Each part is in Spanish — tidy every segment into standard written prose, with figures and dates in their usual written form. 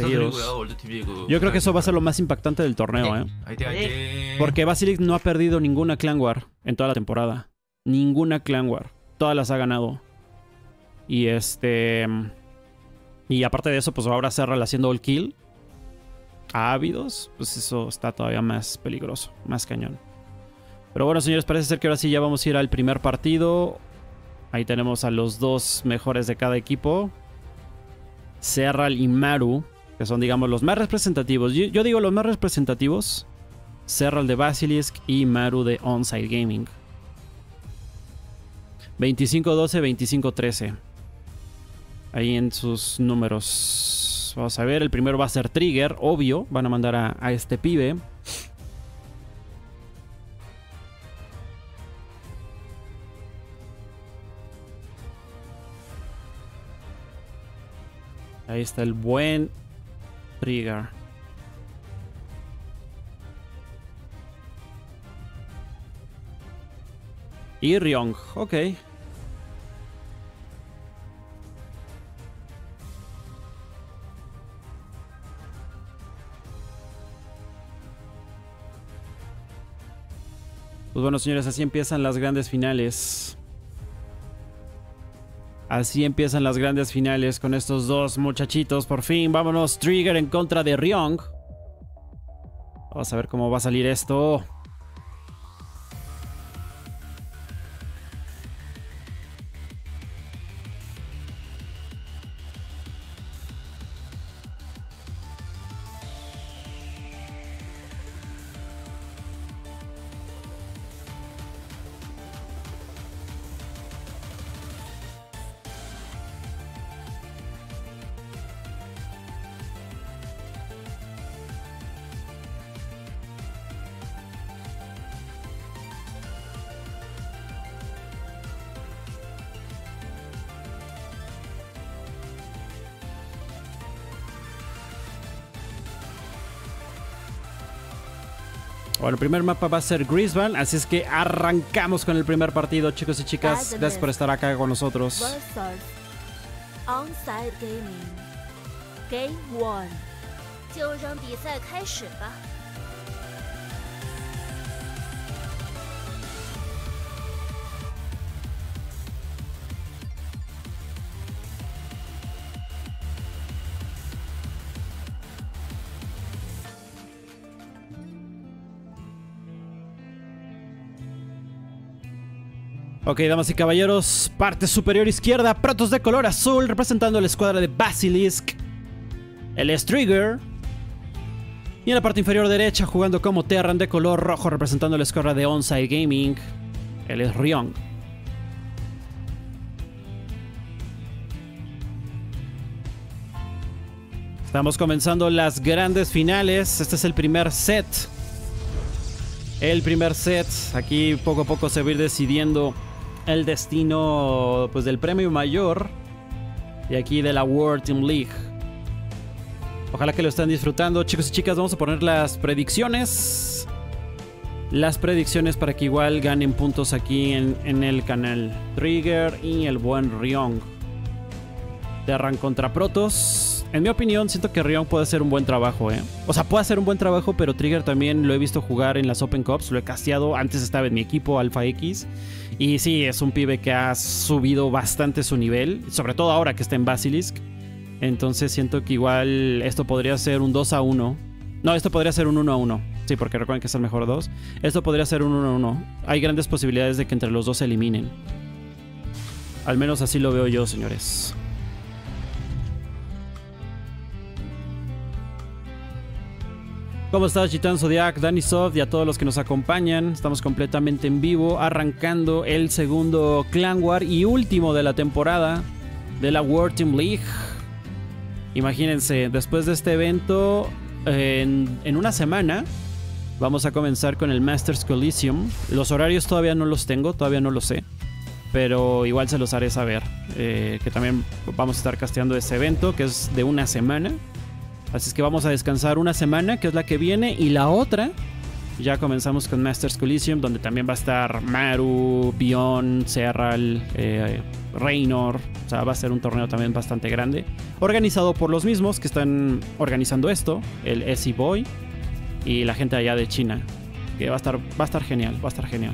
partidos. Yo creo que eso va a ser lo más impactante del torneo, ¿eh? Porque Basilisk no ha perdido ninguna Clan War en toda la temporada. Ninguna Clan War. Todas las ha ganado. Y y aparte de eso, pues ahora Serral haciendo all kill a ávidos, pues eso está todavía más peligroso, más cañón. Pero bueno, señores, parece ser que ahora sí ya vamos a ir al primer partido. Ahí tenemos a los dos mejores de cada equipo. Serral y Maru, que son, digamos, los más representativos. Yo digo los más representativos. Serral de Basilisk y Maru de Onside Gaming. 25-12, 25-13. Ahí en sus números. Vamos a ver, el primero va a ser Trigger, obvio. Van a mandar a este pibe. Ahí está el buen Trigger. Y Ryong, ok. Pues bueno, señores, así empiezan las grandes finales. Así empiezan las grandes finales con estos dos muchachitos. Por fin, vámonos. Trigger en contra de Ryong. Vamos a ver cómo va a salir esto. Bueno, el primer mapa va a ser Grisban, así es que arrancamos con el primer partido, chicos y chicas. Gracias por estar acá con nosotros. Onside Gaming Game 1， 就让比赛开始吧。 Ok, damas y caballeros, parte superior izquierda, Protoss de color azul, representando la escuadra de Basilisk. Él es Trigger. Y en la parte inferior derecha, jugando como Terran de color rojo, representando la escuadra de Onside Gaming. Él es Ryong. Estamos comenzando las grandes finales. Este es el primer set. El primer set. Aquí poco a poco se va a ir decidiendo el destino, pues, del premio mayor y aquí de la World Team League. Ojalá que lo estén disfrutando, chicos y chicas. Vamos a poner las predicciones. Las predicciones para que igual ganen puntos aquí en el canal. Trigger y el buen Ryong. Terran contra Protoss. En mi opinión, siento que Ryong puede hacer un buen trabajo, ¿eh? O sea, puede hacer un buen trabajo, pero Trigger también lo he visto jugar en las Open Cups. Lo he casteado. Antes estaba en mi equipo, Alpha X. Y sí, es un pibe que ha subido bastante su nivel. Sobre todo ahora que está en Basilisk. Entonces siento que igual esto podría ser un 2-1. No, esto podría ser un 1-1. Sí, porque recuerden que es el mejor 2. Esto podría ser un 1-1. Hay grandes posibilidades de que entre los dos se eliminen. Al menos así lo veo yo, señores. ¿Cómo estás, Gitan Zodiac, Danisoft y a todos los que nos acompañan? Estamos completamente en vivo, arrancando el segundo Clan War y último de la temporada de la World Team League. Imagínense, después de este evento, en una semana, vamos a comenzar con el Masters Coliseum. Los horarios todavía no los tengo, todavía no lo sé, pero igual se los haré saber. Que también vamos a estar casteando ese evento, que es de una semana. Así es que vamos a descansar una semana, que es la que viene, y la otra Ya comenzamos con Masters Coliseum, donde también va a estar Maru, Bion, Serral, Reynor. O sea, va a ser un torneo también bastante grande. Organizado por los mismos que están organizando esto, el SC Boy y la gente allá de China. Que va a estar genial, va a estar genial.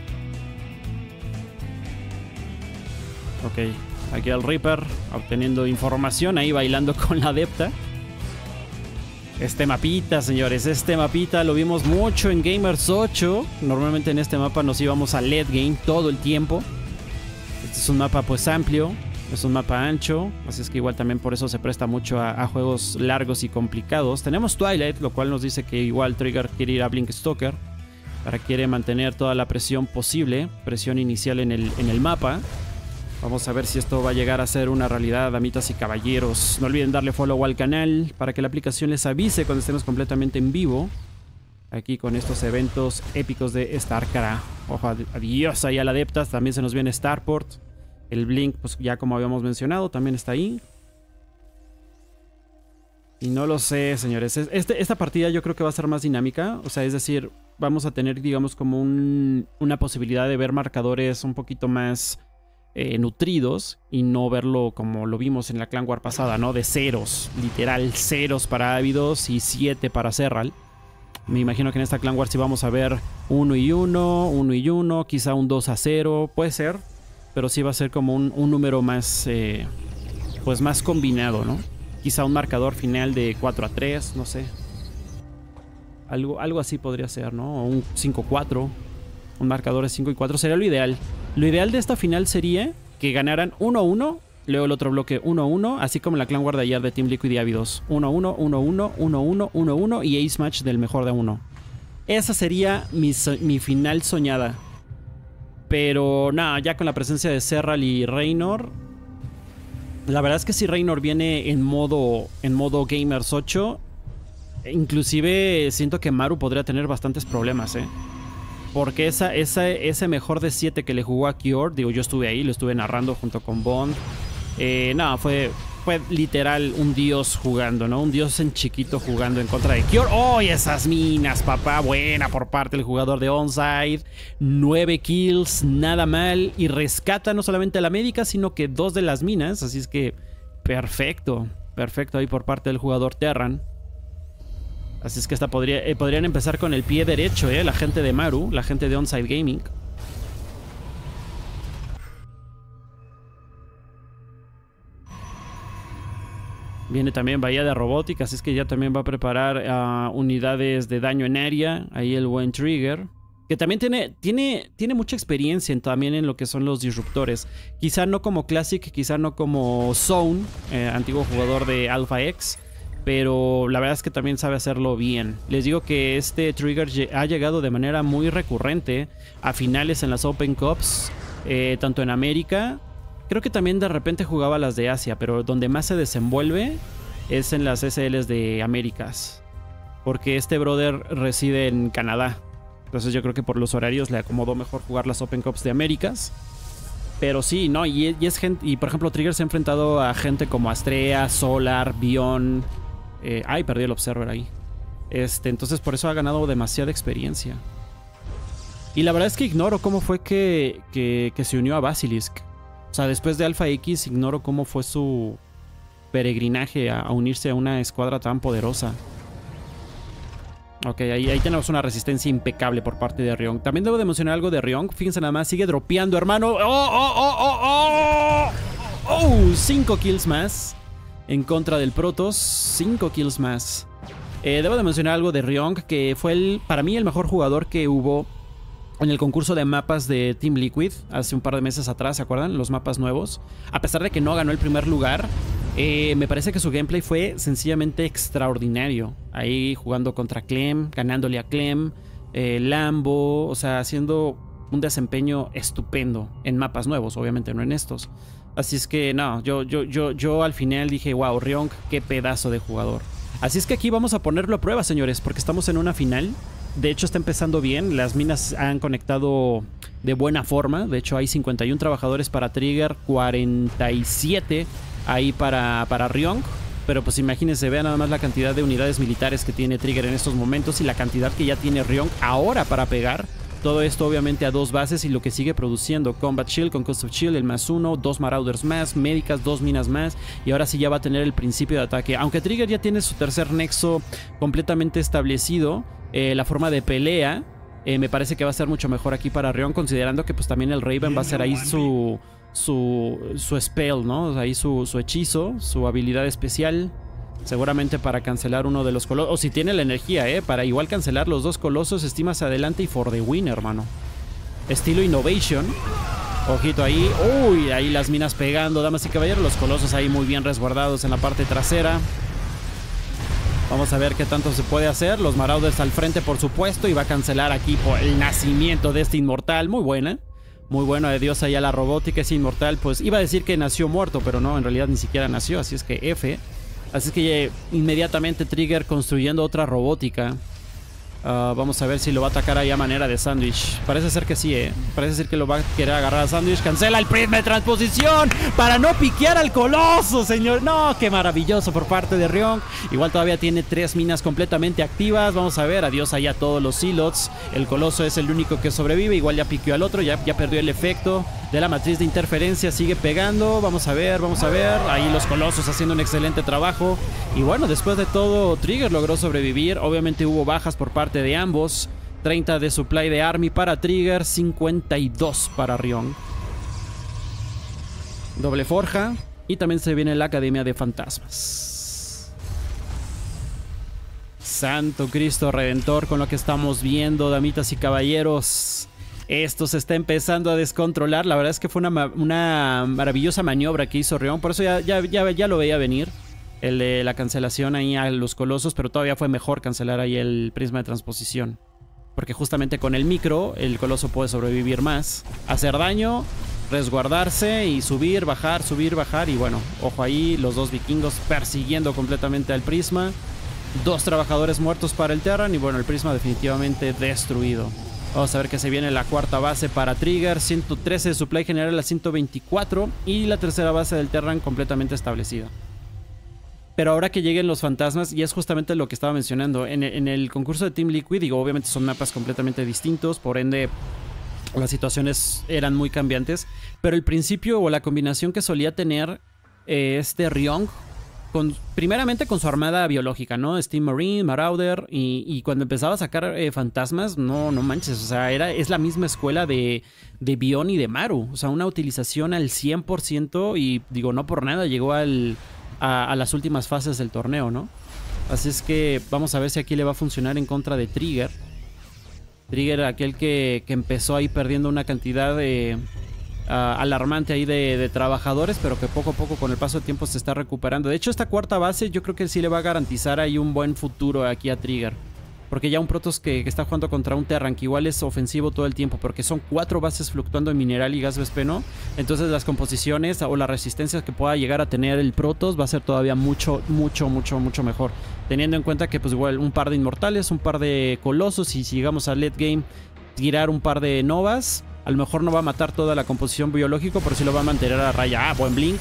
Ok, aquí el Reaper obteniendo información, ahí bailando con la adepta. Este mapita, señores, este mapita lo vimos mucho en Gamers 8. Normalmente en este mapa nos íbamos a late game todo el tiempo. Este es un mapa pues amplio, es un mapa ancho, así es que igual también por eso se presta mucho a juegos largos y complicados. Tenemos Twilight, lo cual nos dice que igual Trigger quiere ir a Blink Stalker. Quiere mantener toda la presión posible, presión inicial en el mapa. Vamos a ver si esto va a llegar a ser una realidad, damitas y caballeros. No olviden darle follow al canal para que la aplicación les avise cuando estemos completamente en vivo. Aquí con estos eventos épicos de StarCraft. Ojo, adiós ahí al Adeptas. También se nos viene Starport. El Blink, pues ya como habíamos mencionado, también está ahí. Y no lo sé, señores. Esta partida yo creo que va a ser más dinámica. O sea, es decir, vamos a tener, digamos, como una posibilidad de ver marcadores un poquito más nutridos y no verlo como lo vimos en la Clan War pasada, ¿no? De ceros, literal, ceros para Ávidos y 7 para Serral. Me imagino que en esta Clan War sí vamos a ver 1 y 1, 1 y 1, quizá un 2-0, puede ser, pero sí va a ser como un número más, pues más combinado, ¿no? Quizá un marcador final de 4-3, no sé. Algo así podría ser, ¿no? O un 5-4. Un marcador de 5 y 4 sería lo ideal. Lo ideal de esta final sería que ganaran 1-1, luego el otro bloque 1-1, así como la Clan War de ayer de Team Liquid y Ávidos. 1-1, 1-1, 1-1, 1-1 y Ace Match del mejor de 1. Esa sería mi final soñada. Pero nada, ya con la presencia de Serral y Reynor. La verdad es que si Reynor viene en modo Gamers 8, inclusive siento que Maru podría tener bastantes problemas, porque ese mejor de 7 que le jugó a Kior, digo, yo estuve ahí, lo estuve narrando junto con Bond. Nada, fue literal un dios jugando, ¿no? Un dios en chiquito jugando en contra de Kior. ¡Oh, y esas minas, papá! Buena por parte del jugador de Onside. 9 kills, nada mal. Y rescata no solamente a la médica, sino que 2 de las minas. Así es que perfecto. Perfecto ahí por parte del jugador Terran. Así es que podrían empezar con el pie derecho, la gente de Maru, la gente de Onside Gaming. Viene también Bahía de Robótica, así es que ya también va a preparar unidades de daño en área. Ahí el buen Trigger, que también tiene mucha experiencia también en lo que son los disruptores. Quizá no como Classic, quizá no como Zone, antiguo jugador de Alpha X. Pero la verdad es que también sabe hacerlo bien. Les digo que este Trigger ha llegado de manera muy recurrente a finales en las Open Cups, tanto en América. Creo que también de repente jugaba las de Asia, pero donde más se desenvuelve es en las SLs de Américas. Porque este brother reside en Canadá. Entonces yo creo que por los horarios le acomodó mejor jugar las Open Cups de Américas. Pero sí, no, y es gente. Y por ejemplo, Trigger se ha enfrentado a gente como Astrea, Solar, Bion. Ay, perdí el Observer ahí. Entonces por eso ha ganado demasiada experiencia. Y la verdad es que ignoro cómo fue que se unió a Basilisk. O sea, después de Alpha X, ignoro cómo fue su peregrinaje a unirse a una escuadra tan poderosa. Ok, ahí tenemos una resistencia impecable por parte de Ryong. También debo de mencionar algo de Ryong. Fíjense nada más, sigue dropeando, hermano. ¡Oh! 5 kills más en contra del Protoss. 5 kills más. Debo de mencionar algo de Ryong, que fue para mí el mejor jugador que hubo en el concurso de mapas de Team Liquid hace un par de meses atrás, ¿se acuerdan? Los mapas nuevos. A pesar de que no ganó el primer lugar, me parece que su gameplay fue sencillamente extraordinario. Ahí jugando contra Clem, ganándole a Clem, Lambo, o sea, haciendo un desempeño estupendo en mapas nuevos, obviamente no en estos. Así es que no, yo al final dije, wow, Ryong, qué pedazo de jugador. Así es que aquí vamos a ponerlo a prueba, señores, porque estamos en una final. De hecho está empezando bien, las minas han conectado de buena forma. De hecho hay 51 trabajadores para Trigger, 47 ahí para Ryong. Pero pues imagínense, vean nada más la cantidad de unidades militares que tiene Trigger en estos momentos y la cantidad que ya tiene Ryong ahora para pegar. Todo esto obviamente a 2 bases y lo que sigue produciendo. Combat Shield, Concussive Shield, el +1, 2 Marauders más, médicas, 2 minas más. Y ahora sí ya va a tener el principio de ataque. Aunque Trigger ya tiene su tercer nexo completamente establecido, la forma de pelea me parece que va a ser mucho mejor aquí para Ryong, considerando que pues también el Raven va a ser ahí su spell, ¿no? Ahí su hechizo, su habilidad especial. Seguramente para cancelar uno de los colosos. O si tiene la energía, para igual cancelar los 2 colosos. Estimas adelante y for the win, hermano. Estilo Innovation. Ojito ahí. Uy, ahí las minas pegando, damas y caballeros. Los colosos ahí muy bien resguardados en la parte trasera. Vamos a ver qué tanto se puede hacer. Los Marauders al frente, por supuesto. Y va a cancelar aquí por el nacimiento de este inmortal. Muy buena. Muy bueno de Dios allá la robótica. Ese inmortal, pues iba a decir que nació muerto, pero no, en realidad ni siquiera nació. Así es que F. Así es que inmediatamente Trigger construyendo otra robótica. Vamos a ver si lo va a atacar ahí a manera de sándwich. Parece ser que sí, Parece ser que lo va a querer agarrar a sándwich. Cancela el prisma de transposición para no piquear al coloso, señor. No, qué maravilloso por parte de Ryong. Igual todavía tiene 3 minas completamente activas. Vamos a ver, adiós allá a todos los silots. El coloso es el único que sobrevive. Igual ya piqueó al otro, ya perdió el efecto de la matriz de interferencia. Sigue pegando, vamos a ver. Ahí los colosos haciendo un excelente trabajo. Y bueno, después de todo, Trigger logró sobrevivir. Obviamente hubo bajas por parte de ambos. 30 de supply de Army para Trigger, 52 para Ryong. Doble forja. Y también se viene la Academia de Fantasmas. Santo Cristo Redentor con lo que estamos viendo, damitas y caballeros. Esto se está empezando a descontrolar. La verdad es que fue una maravillosa maniobra que hizo Ryong. Por eso ya lo veía venir. El de la cancelación ahí a los colosos. Pero todavía fue mejor cancelar ahí el prisma de transposición. Porque justamente con el micro el coloso puede sobrevivir más. Hacer daño, resguardarse y subir, bajar. Y bueno, ojo ahí, los 2 vikingos persiguiendo completamente al prisma. 2 trabajadores muertos para el Terran. Y bueno, el prisma definitivamente destruido. Vamos a ver que se viene la cuarta base para Trigger. 113 de supply general a 124. Y la tercera base del Terran completamente establecida. Pero ahora que lleguen los fantasmas, y es justamente lo que estaba mencionando, en el concurso de Team Liquid, digo, obviamente son mapas completamente distintos, por ende las situaciones eran muy cambiantes, pero el principio o la combinación que solía tener este Ryong, primeramente con su armada biológica, ¿no? Steam Marine, Marauder, y cuando empezaba a sacar fantasmas, no manches, o sea, es la misma escuela de Bion y de Maru, o sea, una utilización al 100%, y digo, no por nada llegó a las últimas fases del torneo, ¿no? Así es que vamos a ver si aquí le va a funcionar en contra de Trigger. Trigger, aquel que empezó ahí perdiendo una cantidad alarmante ahí de trabajadores, pero que poco a poco con el paso del tiempo se está recuperando. De hecho, esta cuarta base yo creo que sí le va a garantizar ahí un buen futuro aquí a Trigger. Porque ya un Protoss que está jugando contra un Terran que igual es ofensivo todo el tiempo, porque son 4 bases fluctuando en mineral y gas vespeno. Entonces las composiciones o las resistencias que pueda llegar a tener el Protoss va a ser todavía mucho mejor. Teniendo en cuenta que pues igual un par de inmortales, un par de colosos, y si llegamos a late game tirar un par de novas, a lo mejor no va a matar toda la composición biológica, pero sí lo va a mantener a raya. Buen blink.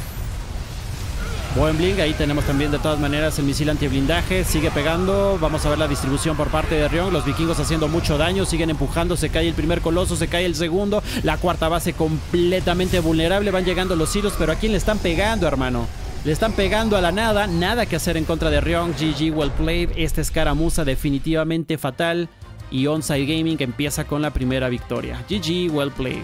Buen blink, ahí tenemos también de todas maneras el misil antiblindaje, sigue pegando, vamos a ver la distribución por parte de Ryong, los vikingos haciendo mucho daño, siguen empujando, se cae el primer coloso, se cae el segundo, la cuarta base completamente vulnerable, van llegando los hilos, pero ¿a quién le están pegando, hermano? Le están pegando a la nada que hacer en contra de Ryong. GG, well played, esta escaramuza definitivamente fatal, y Onside Gaming empieza con la primera victoria. GG, well played.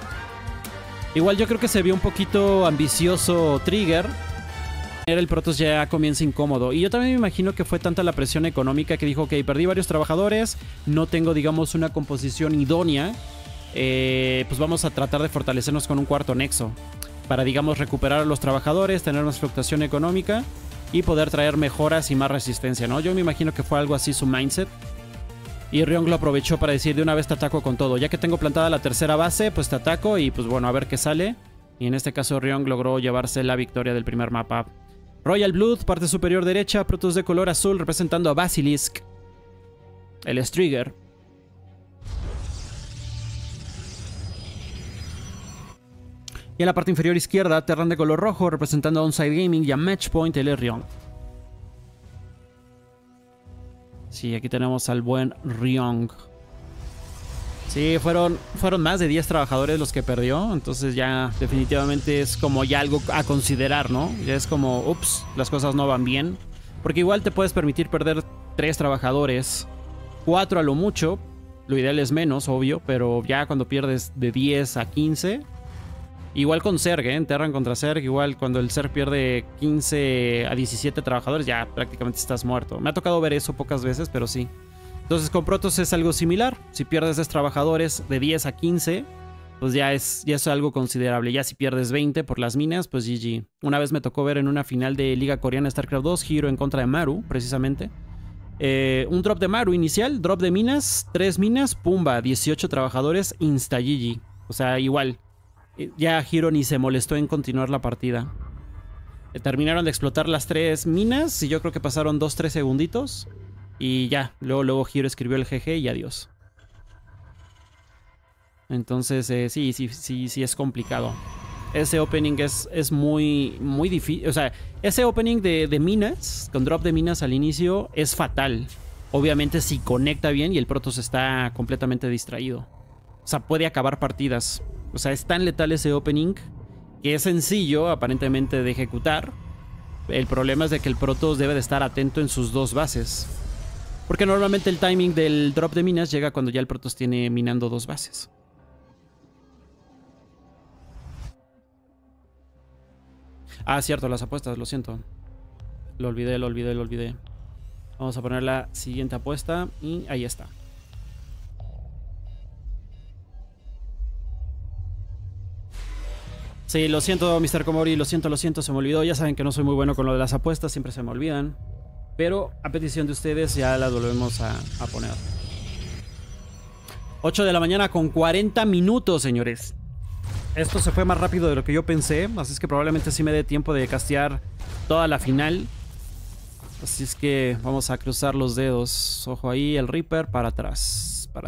Igual yo creo que se vio un poquito ambicioso Trigger. El Protoss ya comienza incómodo. Y yo también me imagino que fue tanta la presión económica que dijo, ok, perdí varios trabajadores, no tengo, digamos, una composición idónea. Pues vamos a tratar de fortalecernos con un cuarto nexo. Para, digamos, recuperar a los trabajadores, tener más fluctuación económica y poder traer mejoras y más resistencia, ¿no? Yo me imagino que fue algo así su mindset. Y Ryong lo aprovechó para decir, de una vez te ataco con todo. Ya que tengo plantada la tercera base, pues te ataco y pues bueno, a ver qué sale. Y en este caso Ryong logró llevarse la victoria del primer mapa. Royal Blood, parte superior derecha, Protoss de color azul representando a Basilisk. El es Trigger. Y en la parte inferior izquierda, Terran de color rojo representando a Onside Gaming y a Matchpoint, el es Ryong. Sí, aquí tenemos al buen Ryong. Sí, fueron más de 10 trabajadores los que perdió. Entonces ya definitivamente es como ya algo a considerar, ¿no? Ya es como, ups, las cosas no van bien. Porque igual te puedes permitir perder 3 trabajadores, 4 a lo mucho. Lo ideal es menos, obvio, pero ya cuando pierdes de 10 a 15... Igual con Zerg, en Terran contra Zerg, igual cuando el Zerg pierde 15 a 17 trabajadores, ya prácticamente estás muerto. Me ha tocado ver eso pocas veces, pero sí. Entonces con Protoss es algo similar. Si pierdes 10 trabajadores de 10 a 15, pues ya es algo considerable. Ya si pierdes 20 por las minas, pues GG. Una vez me tocó ver en una final de Liga Coreana StarCraft 2, Hero en contra de Maru, precisamente. Un drop de Maru inicial, drop de minas, 3 minas, pumba, 18 trabajadores, insta GG. O sea, igual. Ya Hero ni se molestó en continuar la partida. Terminaron de explotar las 3 minas y yo creo que pasaron 2-3 segunditos. Y ya, luego Hero escribió el GG y adiós. Entonces sí es complicado. Ese opening es muy difícil. O sea, ese opening de minas, con drop de minas al inicio, es fatal. Obviamente si conecta bien y el Protoss está completamente distraído. O sea, puede acabar partidas. O sea, es tan letal ese opening que es sencillo, aparentemente, de ejecutar. El problema es de que el Protoss debe de estar atento en sus 2 bases. Porque normalmente el timing del drop de minas llega cuando ya el Protoss tiene minando 2 bases. Ah, cierto, las apuestas, lo siento. Lo olvidé. Vamos a poner la siguiente apuesta y ahí está. Sí, lo siento, Mr. Komori, lo siento, se me olvidó. Ya saben que no soy muy bueno con lo de las apuestas, siempre se me olvidan. Pero a petición de ustedes ya las volvemos a poner. 8 de la mañana con 40 minutos, señores. Esto se fue más rápido de lo que yo pensé, así es que probablemente sí me dé tiempo de castear toda la final. Así es que vamos a cruzar los dedos. Ojo ahí, el Reaper, para atrás. Para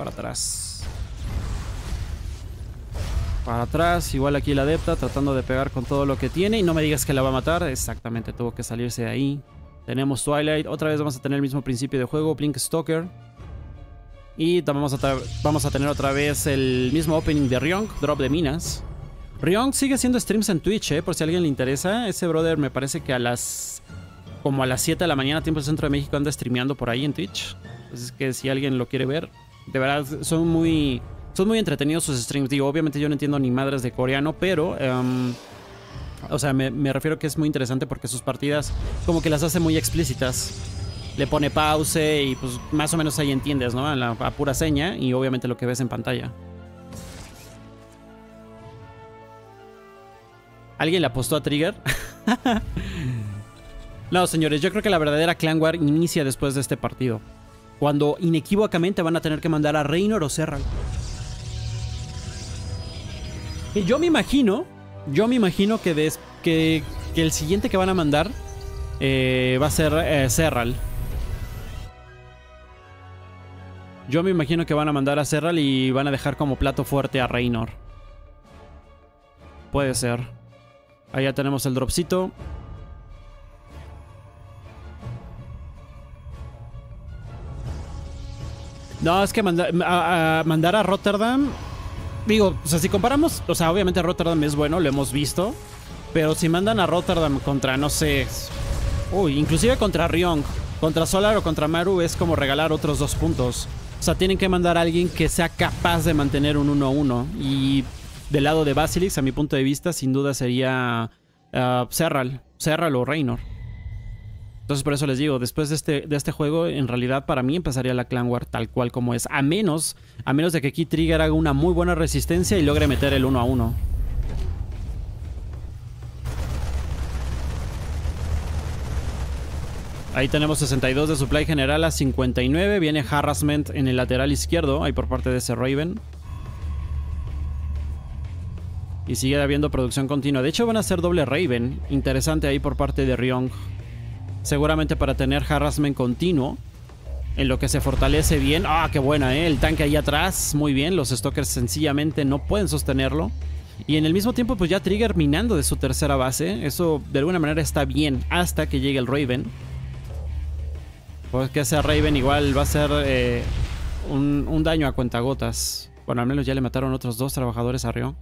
atrás, igual aquí la adepta tratando de pegar con todo lo que tiene. Y no me digas que la va a matar. Exactamente, tuvo que salirse de ahí. Tenemos Twilight, otra vez vamos a tener el mismo principio de juego, Blink Stalker. Y vamos a tener otra vez el mismo opening de Ryong, drop de minas. Ryong sigue haciendo streams en Twitch, por si a alguien le interesa. Ese brother me parece que como a las 7 de la mañana, tiempo del Centro de México, anda streameando por ahí en Twitch. Así que si alguien lo quiere ver, de verdad son muy entretenidos sus streams. Digo, obviamente yo no entiendo ni madres de coreano, pero o sea, me refiero que es muy interesante porque sus partidas como que las hace muy explícitas. Le pone pause y pues más o menos ahí entiendes, ¿no? A pura seña y obviamente lo que ves en pantalla. ¿Alguien le apostó a Trigger? No, señores, yo creo que la verdadera Clan War inicia después de este partido. Cuando inequívocamente van a tener que mandar a Reynor o Serral. Y yo me imagino que el siguiente que van a mandar va a ser Serral. Yo me imagino que van a mandar a Serral y van a dejar como plato fuerte a Reynor. Puede ser. Ahí ya tenemos el dropcito. No, es que mandar a Rotterdam... Digo, o sea, si comparamos... O sea, obviamente Rotterdam es bueno, lo hemos visto. Pero si mandan a Rotterdam contra, no sé... Uy, inclusive contra Ryong, contra Solar o contra Maru es como regalar otros 2 puntos. O sea, tienen que mandar a alguien que sea capaz de mantener un 1-1. Y del lado de Basilisk, a mi punto de vista, sin duda sería Serral o Reynor. Entonces por eso les digo, después de este juego, en realidad para mí empezaría la Clan War tal cual como es. A menos de que aquí Trigger haga una muy buena resistencia y logre meter el 1-1. Ahí tenemos 62 de supply general a 59. Viene Harassment en el lateral izquierdo, ahí por parte de ese Raven. Y sigue habiendo producción continua. De hecho van a hacer doble Raven. Interesante ahí por parte de Ryong. Seguramente para tener harassment continuo. En lo que se fortalece bien. ¡Ah, qué buena, el tanque ahí atrás! Muy bien, los Stalkers sencillamente no pueden sostenerlo. Y en el mismo tiempo pues ya Trigger minando de su tercera base. Eso de alguna manera está bien hasta que llegue el Raven. Pues que ese Raven igual va a ser un daño a cuentagotas. Bueno, al menos ya le mataron otros 2 trabajadores a Rion.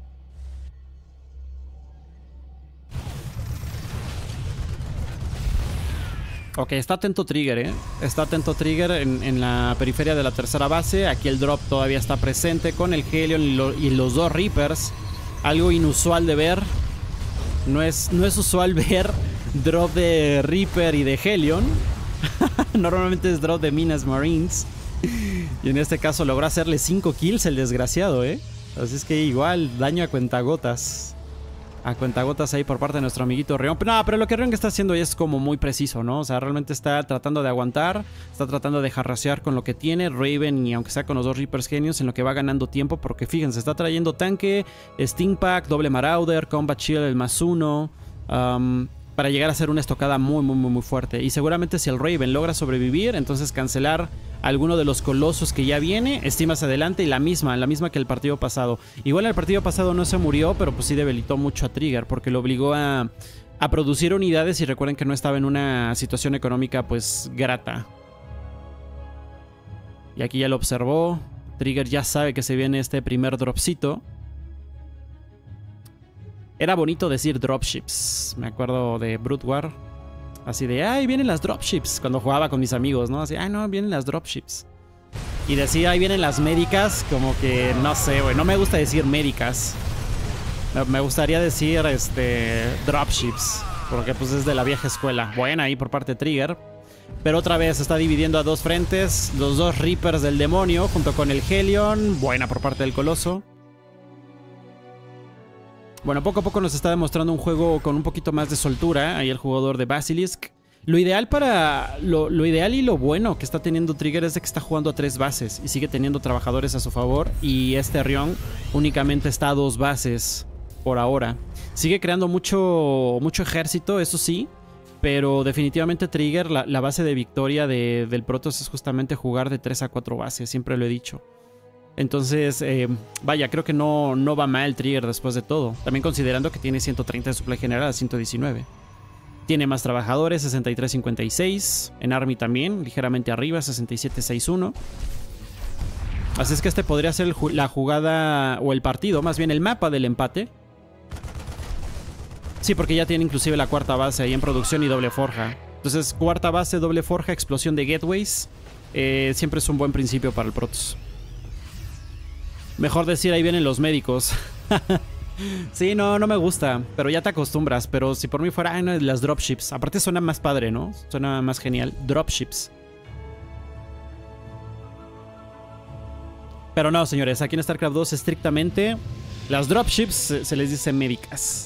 Ok, está atento Trigger, Está atento Trigger en la periferia de la tercera base. Aquí el drop todavía está presente con el Hellion y los 2 Reapers. Algo inusual de ver. No es usual ver drop de Reaper y de Hellion. Normalmente es drop de Minas Marines. Y en este caso logró hacerle 5 kills el desgraciado, Así es que igual, daño a cuentagotas. A cuentagotas ahí por parte de nuestro amiguito Rion. No, pero lo que Rion está haciendo ya es como muy preciso, ¿no? O sea, realmente está tratando de aguantar. Está tratando de jarrasear con lo que tiene Raven, y aunque sea con los 2 Reapers genios, en lo que va ganando tiempo. Porque fíjense, está trayendo tanque, Sting Pack, doble Marauder, Combat Shield, el +1. Para llegar a hacer una estocada muy fuerte. Y seguramente si el Raven logra sobrevivir, entonces cancelar alguno de los colosos que ya viene, estimas adelante, y la misma que el partido pasado. Igual el partido pasado no se murió, pero pues sí debilitó mucho a Trigger, porque lo obligó a producir unidades, y recuerden que no estaba en una situación económica pues grata. Y aquí ya lo observó. Trigger ya sabe que se viene este primer dropcito. Era bonito decir dropships. Me acuerdo de Brood War. Así de, ay, vienen las dropships. Cuando jugaba con mis amigos, ¿no? Así, ay, no, vienen las dropships. Y decía, ahí vienen las médicas. Como que, no sé, güey. No me gusta decir médicas. Me gustaría decir, dropships. Porque pues es de la vieja escuela. Buena ahí por parte de Trigger. Pero otra vez está dividiendo a 2 frentes. Los 2 Reapers del demonio junto con el Hellion. Buena por parte del Coloso. Bueno, poco a poco nos está demostrando un juego con un poquito más de soltura. Ahí el jugador de Basilisk. Lo ideal y lo bueno que está teniendo Trigger es de que está jugando a 3 bases y sigue teniendo trabajadores a su favor. Y este Rion únicamente está a 2 bases por ahora. Sigue creando mucho ejército, eso sí. Pero definitivamente Trigger, la base de victoria del Protoss es justamente jugar de 3 a 4 bases. Siempre lo he dicho. Entonces, vaya, creo que no va mal Trigger después de todo. También considerando que tiene 130 de supply general a 119. Tiene más trabajadores, 63-56. En Army también, ligeramente arriba, 67-61. Así es que este podría ser la jugada, o el partido, más bien el mapa del empate. Sí, porque ya tiene inclusive la 4ª base ahí en producción y doble forja. Entonces, 4ª base, doble forja, explosión de gateways. Siempre es un buen principio para el Protoss. Mejor decir, ahí vienen los médicos. Sí, no me gusta, pero ya te acostumbras. Pero si por mí fuera, no, las dropships. Aparte suena más padre, ¿no? Suena más genial. Dropships. Pero no, señores, aquí en StarCraft 2 estrictamente las dropships se les dice médicas.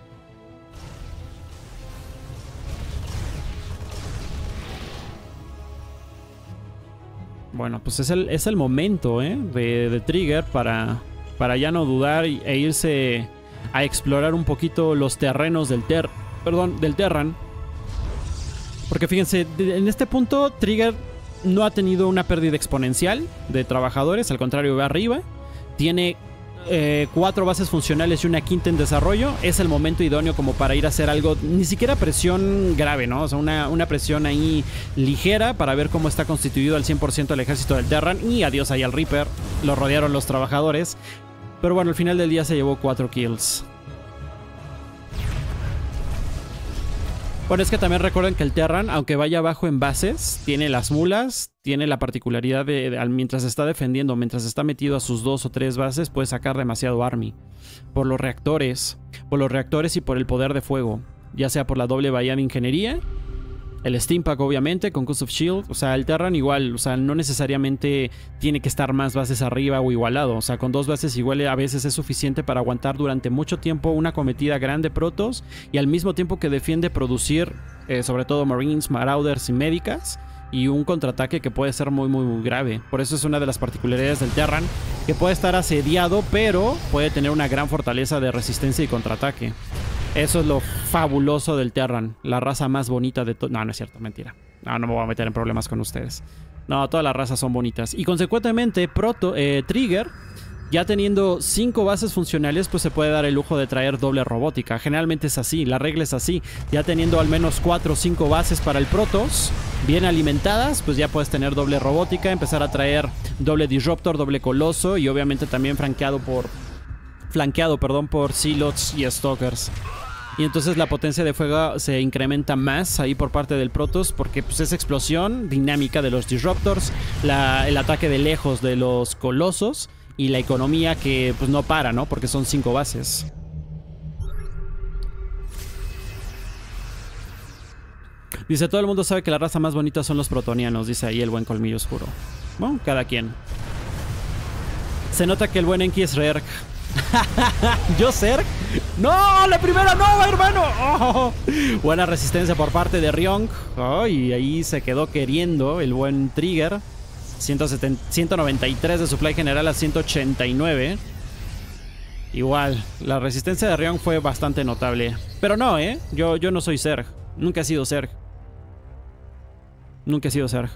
Bueno, pues es el momento de Trigger para ya no dudar e irse a explorar un poquito los terrenos del Terran. Porque fíjense, en este punto Trigger no ha tenido una pérdida exponencial de trabajadores, al contrario, va arriba. Tiene 4 bases funcionales y una 5ª en desarrollo. Es el momento idóneo como para ir a hacer algo, ni siquiera presión grave, ¿no? O sea, una presión ahí ligera para ver cómo está constituido al 100% el ejército del Terran. Y adiós ahí al Reaper. Lo rodearon los trabajadores. Pero bueno, al final del día se llevó 4 kills. Bueno, es que también recuerden que el Terran, aunque vaya abajo en bases, tiene las mulas, tiene la particularidad mientras está defendiendo, mientras está metido a sus 2 o 3 bases, puede sacar demasiado army. Por los reactores y por el poder de fuego. Ya sea por la doble bahía de ingeniería, el Steam Pack obviamente, con Concussive Shield. O sea, el Terran igual, o sea, no necesariamente tiene que estar más bases arriba o igualado. O sea, con 2 bases igual a veces es suficiente para aguantar durante mucho tiempo una cometida grande Protoss. Y al mismo tiempo que defiende producir, sobre todo Marines, Marauders y médicas. Y un contraataque que puede ser muy grave. Por eso es una de las particularidades del Terran, que puede estar asediado, pero puede tener una gran fortaleza de resistencia y contraataque. Eso es lo fabuloso del Terran. La raza más bonita de todo. No, no es cierto, mentira. No me voy a meter en problemas con ustedes. No, todas las razas son bonitas. Y consecuentemente, Trigger Ya teniendo 5 bases funcionales, pues se puede dar el lujo de traer doble robótica. Generalmente es así, la regla es así. Ya teniendo al menos 4 o 5 bases para el Protoss, bien alimentadas, pues ya puedes tener doble robótica, empezar a traer doble Disruptor, doble Coloso y obviamente también flanqueado por Zealots y Stalkers. Y entonces la potencia de fuego se incrementa más ahí por parte del Protoss porque pues es explosión dinámica de los Disruptors, el ataque de lejos de los Colosos y la economía que pues no para, ¿no? Porque son 5 bases. Dice, todo el mundo sabe que la raza más bonita son los protonianos, dice ahí el buen Colmillo Oscuro. Bueno, cada quien. Se nota que el buen Enki es Rerk. ¿Yo Zerg? ¡No! ¡La primera no, hermano! Oh, buena resistencia por parte de Ryong. Oh, y ahí se quedó queriendo el buen Trigger. 193 de supply general a 189. Igual, la resistencia de Ryong fue bastante notable. Pero no, yo no soy Zerg. Nunca he sido Zerg. Nunca he sido Zerg.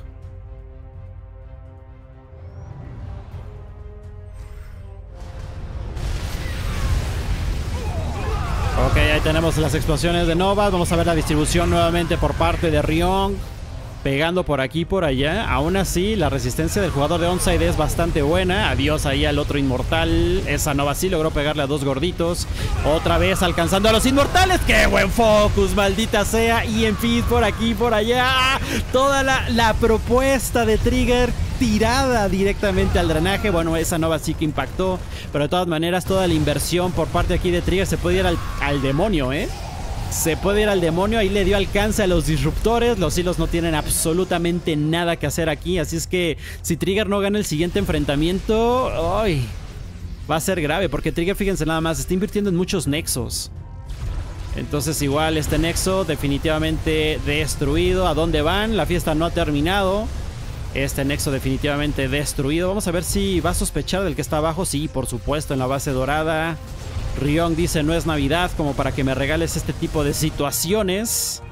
Ok, ahí tenemos las explosiones de Novas. Vamos a ver la distribución nuevamente por parte de Ryong. Pegando por aquí y por allá. Aún así, la resistencia del jugador de Onside es bastante buena. Adiós ahí al otro inmortal. Esa Nova sí logró pegarle a 2 gorditos. Otra vez alcanzando a los inmortales. ¡Qué buen focus, maldita sea! Y en fin, por aquí y por allá. Toda la propuesta de Trigger tirada directamente al drenaje. Bueno, esa Nova sí que impactó. Pero de todas maneras, toda la inversión por parte aquí de Trigger se puede ir al demonio, Se puede ir al demonio. Ahí le dio alcance a los disruptores. Los hilos no tienen absolutamente nada que hacer aquí. Así es que si Trigger no gana el siguiente enfrentamiento, ¡ay! Va a ser grave. Porque Trigger, fíjense nada más, está invirtiendo en muchos nexos. Entonces igual este nexo definitivamente destruido. ¿A dónde van? La fiesta no ha terminado. Este nexo definitivamente destruido. Vamos a ver si va a sospechar del que está abajo. Sí, por supuesto, en la base dorada. Ryong dice, no es Navidad como para que me regales este tipo de situaciones.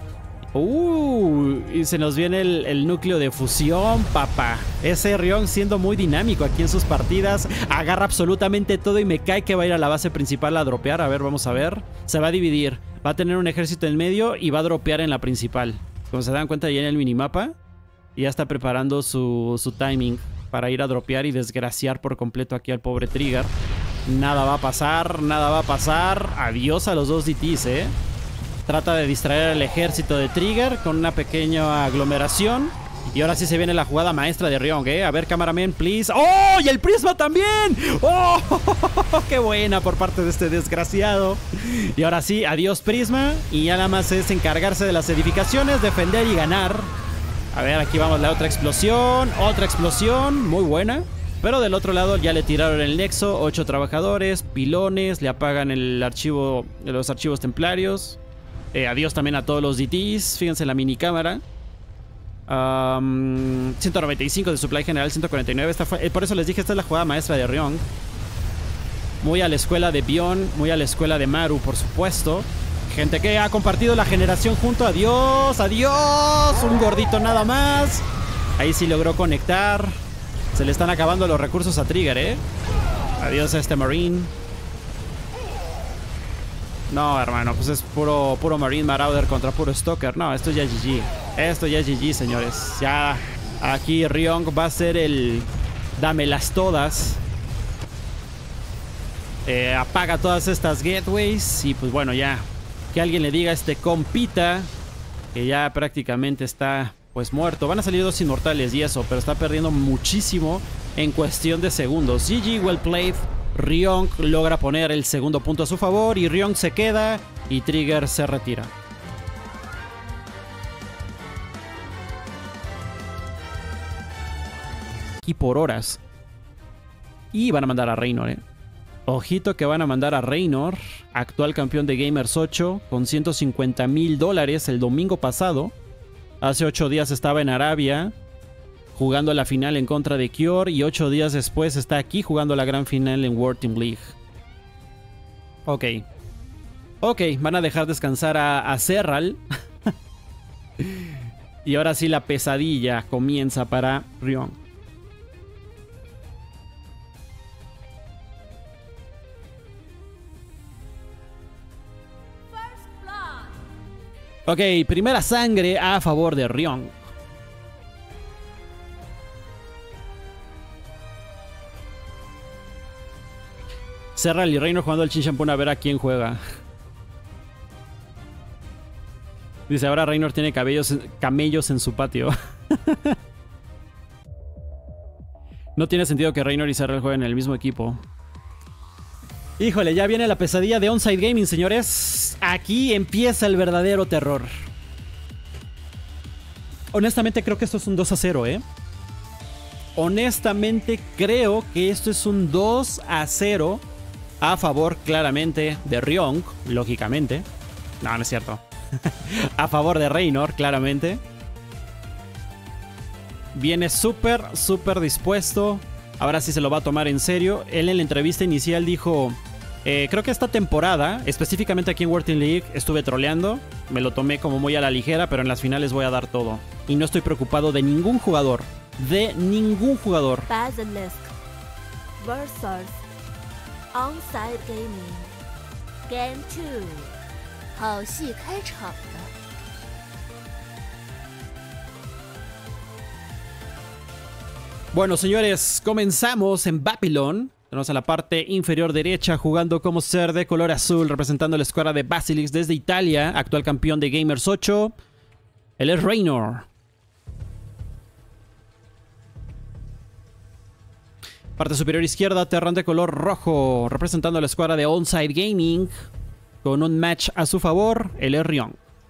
Y se nos viene el núcleo de fusión, papá. Ese Ryong siendo muy dinámico aquí en sus partidas. Agarra absolutamente todo y me cae que va a ir a la base principal a dropear. A ver, vamos a ver. Se va a dividir. Va a tener un ejército en medio y va a dropear en la principal. Como se dan cuenta ya en el minimapa. Ya está preparando su timing para ir a dropear y desgraciar por completo aquí al pobre Trigger. Nada va a pasar, nada va a pasar. Adiós a los 2 DTs, Trata de distraer al ejército de Trigger con una pequeña aglomeración. Y ahora sí se viene la jugada maestra de Ryong, A ver, cameraman, please. ¡Oh! ¡Y el Prisma también! ¡Oh! ¡Qué buena por parte de este desgraciado! Y ahora sí, adiós Prisma. Y ya nada más es encargarse de las edificaciones, defender y ganar. A ver, aquí vamos, la otra explosión. Otra explosión, muy buena. Pero del otro lado ya le tiraron el nexo. 8 trabajadores, pilones. Le apagan el archivo, los archivos templarios. Adiós también a todos los DTs. Fíjense la mini cámara. 195 de supply general, 149. Por eso les dije, esta es la jugada maestra de Ryong. Muy a la escuela de Bion, muy a la escuela de Maru, por supuesto. Gente que ha compartido la generación junto. Adiós, adiós. Un gordito nada más. Ahí sí logró conectar. Se le están acabando los recursos a Trigger, Adiós a este Marine. No, hermano, pues es puro Marine Marauder contra puro Stalker. No, esto ya es GG. Esto ya es GG, señores. Ya aquí Ryong va a ser el dámelas todas. Apaga todas estas gateways. Y pues bueno, ya que alguien le diga a este compita que ya prácticamente está pues muerto. Van a salir 2 inmortales y eso, pero está perdiendo muchísimo en cuestión de segundos. GG, well played. Ryong logra poner el segundo punto a su favor y Ryong se queda y Trigger se retira. Y por horas. Y van a mandar a Raynor, Ojito que van a mandar a Raynor, actual campeón de Gamers 8, con $150,000 el domingo pasado. Hace 8 días estaba en Arabia jugando la final en contra de Kior y 8 días después está aquí jugando la gran final en World Team League. Ok, van a dejar descansar a Serral. Y ahora sí la pesadilla comienza para Ryong. Ok, primera sangre a favor de Ryong. Serral y Reynor jugando al Chin Shampoo a ver a quién juega. Dice, ahora Reynor tiene camellos en su patio. No tiene sentido que Reynor y Serral jueguen en el mismo equipo. Híjole, ya viene la pesadilla de Onside Gaming, señores. Aquí empieza el verdadero terror. Honestamente creo que esto es un 2-0, ¿eh? Honestamente creo que esto es un 2-0 a favor claramente de Ryong, lógicamente. No, no es cierto. A favor de Reynor, claramente. Viene súper, súper dispuesto. Ahora sí se lo va a tomar en serio. Él en la entrevista inicial dijo... creo que esta temporada, específicamente aquí en World Team League, estuve troleando. Me lo tomé como muy a la ligera, pero en las finales voy a dar todo. Y no estoy preocupado de ningún jugador. De ningún jugador. Basilisk versus Onside Gaming Game 2 好戏开场了。 Bueno, señores, comenzamos en Babylon. Tenemos a la parte inferior derecha jugando como ser de color azul, representando la escuadra de Basilisk desde Italia, actual campeón de Gamers 8. Él es Reynor. Parte superior izquierda, Terran de color rojo, representando a la escuadra de Onside Gaming. Con un match a su favor, él es Ryong.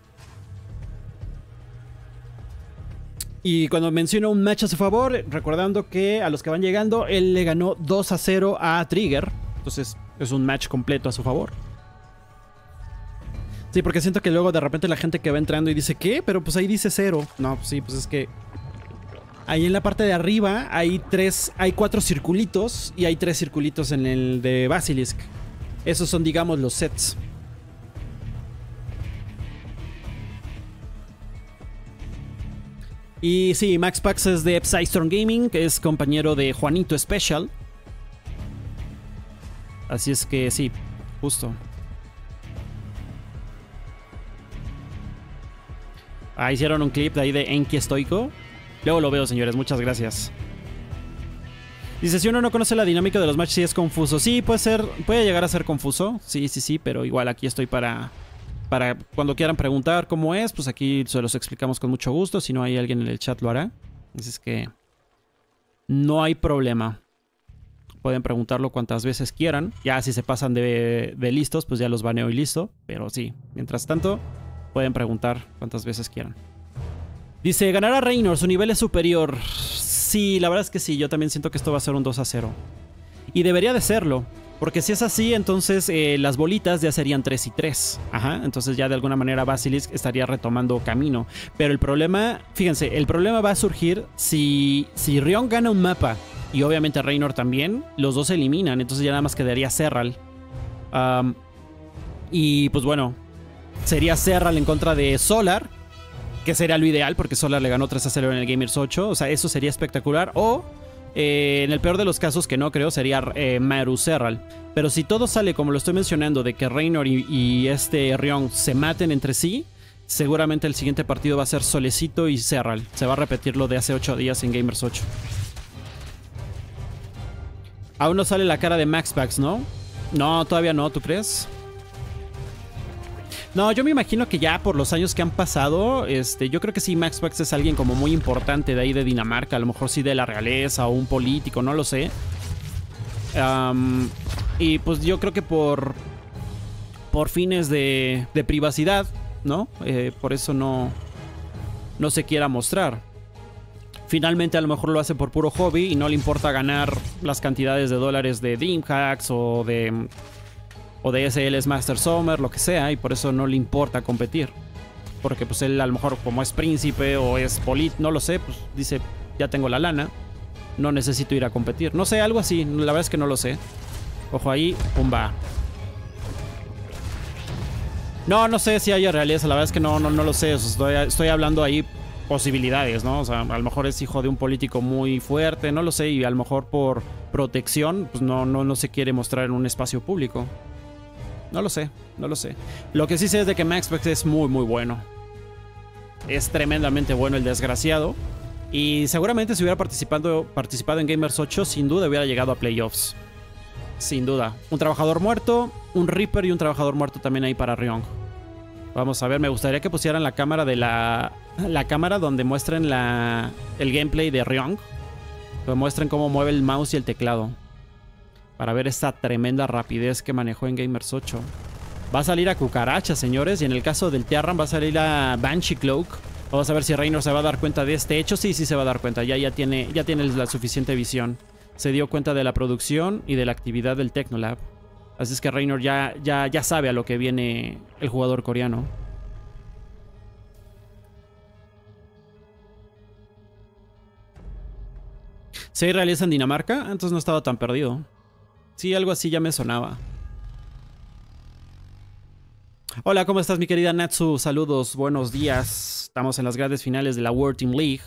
Y cuando menciono un match a su favor, recordando que a los que van llegando, él le ganó 2-0 a Trigger. Entonces es un match completo a su favor. Sí, porque siento que luego de repente la gente que va entrando y dice, ¿qué? Pero pues ahí dice 0. No, pues sí, pues es que... Ahí en la parte de arriba hay 4 circulitos y hay 3 circulitos en el de Basilisk. Esos son, digamos, los sets. Y sí, Max Pax es de Psystorm Gaming, que es compañero de Juanito Special. Así es que sí, justo. Ah, hicieron un clip de ahí de Enki Stoico. Luego lo veo, señores, muchas gracias. Dice, si uno no conoce la dinámica de los matches, sí es confuso. Sí, puede llegar a ser confuso. Sí, pero igual aquí estoy para cuando quieran preguntar cómo es, pues aquí se los explicamos con mucho gusto. Si no hay alguien en el chat lo hará. Así es que no hay problema. Pueden preguntarlo cuantas veces quieran. Ya si se pasan de listos, pues ya los baneo y listo. Pero sí, mientras tanto, pueden preguntar cuantas veces quieran. Dice, ganará Reynor, su nivel es superior. Sí, la verdad es que sí, yo también siento que esto va a ser un 2-0. Y debería de serlo. Porque si es así, entonces las bolitas ya serían 3 y 3. Ajá, entonces ya de alguna manera Basilisk estaría retomando camino. Pero el problema, fíjense, el problema va a surgir si Ryong gana un mapa y obviamente Reynor también, los dos se eliminan. Entonces ya nada más quedaría Serral. Y pues bueno, sería Serral en contra de Solar, que sería lo ideal porque Solar le ganó 3-0 en el Gamers 8. O sea, eso sería espectacular. O... en el peor de los casos, que no creo, sería Maru Serral. Pero si todo sale como lo estoy mencionando, de que Reynor y Ryong se maten entre sí, seguramente el siguiente partido va a ser Solecito y Serral. Se va a repetir lo de hace 8 días en Gamers 8. Aún no sale la cara de Max Pax, ¿no? No, todavía no, ¿tú crees? No, yo me imagino que ya por los años que han pasado, yo creo que sí, Max Pax es alguien como muy importante de ahí de Dinamarca. A lo mejor sí de la realeza o un político, no lo sé. Y pues yo creo que por fines de privacidad, ¿no? Por eso no se quiera mostrar. Finalmente a lo mejor lo hace por puro hobby y no le importa ganar las cantidades de dólares de DreamHacks o de SLS Master Summer, lo que sea, y por eso no le importa competir. Porque pues él a lo mejor como es príncipe o es no lo sé, pues dice, ya tengo la lana, no necesito ir a competir. No sé, algo así, la verdad es que no lo sé. Ojo ahí, pumba. No sé si haya realeza, la verdad es que no lo sé, o sea, estoy hablando ahí posibilidades, ¿no? O sea, a lo mejor es hijo de un político muy fuerte, no lo sé, y a lo mejor por protección, pues no se quiere mostrar en un espacio público. No lo sé. Lo que sí sé es de que Max Pax es muy, muy bueno. Es tremendamente bueno el desgraciado. Y seguramente si hubiera participado en Gamers 8, sin duda hubiera llegado a playoffs. Sin duda. Un trabajador muerto, un Reaper y un trabajador muerto también ahí para Ryong. Vamos a ver, me gustaría que pusieran la cámara de la cámara donde muestren el gameplay de Ryong. Que muestren cómo mueve el mouse y el teclado. Para ver esa tremenda rapidez que manejó en Gamers 8. Va a salir a Cucaracha, señores. Y en el caso del Terran va a salir a Banshee Cloak. Vamos a ver si Reynor se va a dar cuenta de este hecho. Sí, sí se va a dar cuenta. Ya tiene la suficiente visión. Se dio cuenta de la producción y de la actividad del Technolab. Así es que Reynor ya sabe a lo que viene el jugador coreano. ¿Se realiza en Dinamarca? Entonces no estaba tan perdido. Sí, algo así ya me sonaba. Hola, ¿cómo estás, mi querida Natsu? Saludos, buenos días. Estamos en las grandes finales de la World Team League.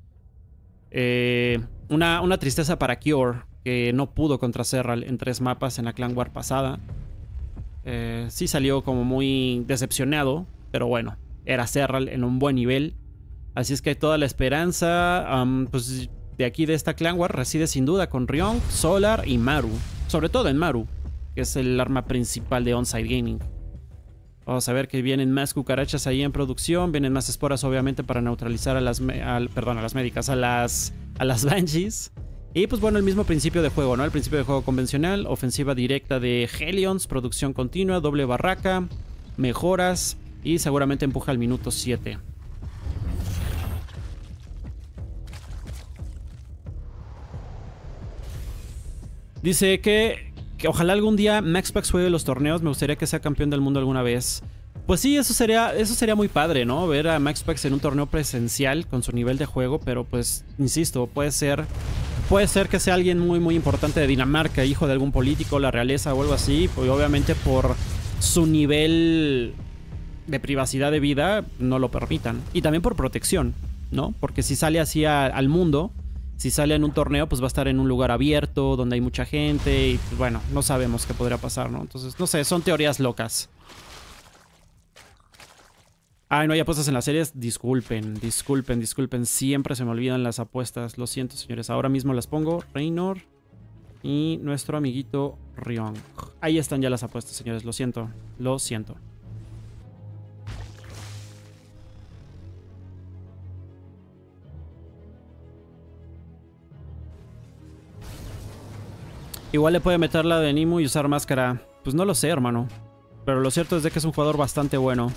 Una tristeza para Cure, que no pudo contra Serral en 3 mapas en la Clan War pasada. Sí salió como muy decepcionado, pero bueno, era Serral en un buen nivel. Así es que toda la esperanza pues de aquí de esta Clan War reside sin duda con Ryong, Solar y Maru. Sobre todo en Maru, que es el arma principal de Onside Gaming. Vamos a ver que vienen más cucarachas ahí en producción. Vienen más esporas, obviamente, para neutralizar a las médicas, a las Banshees. Y pues bueno, el mismo principio de juego, ¿no? El principio de juego convencional. Ofensiva directa de Hellions. Producción continua, doble barraca. Mejoras. Y seguramente empuja al minuto 7. Dice que ojalá algún día MaxPax juegue los torneos. Me gustaría que sea campeón del mundo alguna vez. Pues sí, eso sería muy padre, ¿no? Ver a MaxPax en un torneo presencial con su nivel de juego. Pero pues, insisto, puede ser que sea alguien muy muy importante de Dinamarca, hijo de algún político, la realeza o algo así. Pues obviamente por su nivel de privacidad de vida no lo permitan. Y también por protección, ¿no? Porque si sale así al mundo... Si sale en un torneo, pues va a estar en un lugar abierto, donde hay mucha gente. Y pues bueno, no sabemos qué podría pasar, ¿no? Entonces, no sé, son teorías locas. Ay, no hay apuestas en las series. Disculpen. Siempre se me olvidan las apuestas. Lo siento, señores. Ahora mismo las pongo. Reynor y nuestro amiguito Ryong. Ahí están ya las apuestas, señores. Lo siento. Igual le puede meter la de Nimu y usar máscara. Pues no lo sé, hermano. Pero lo cierto es de que es un jugador bastante bueno.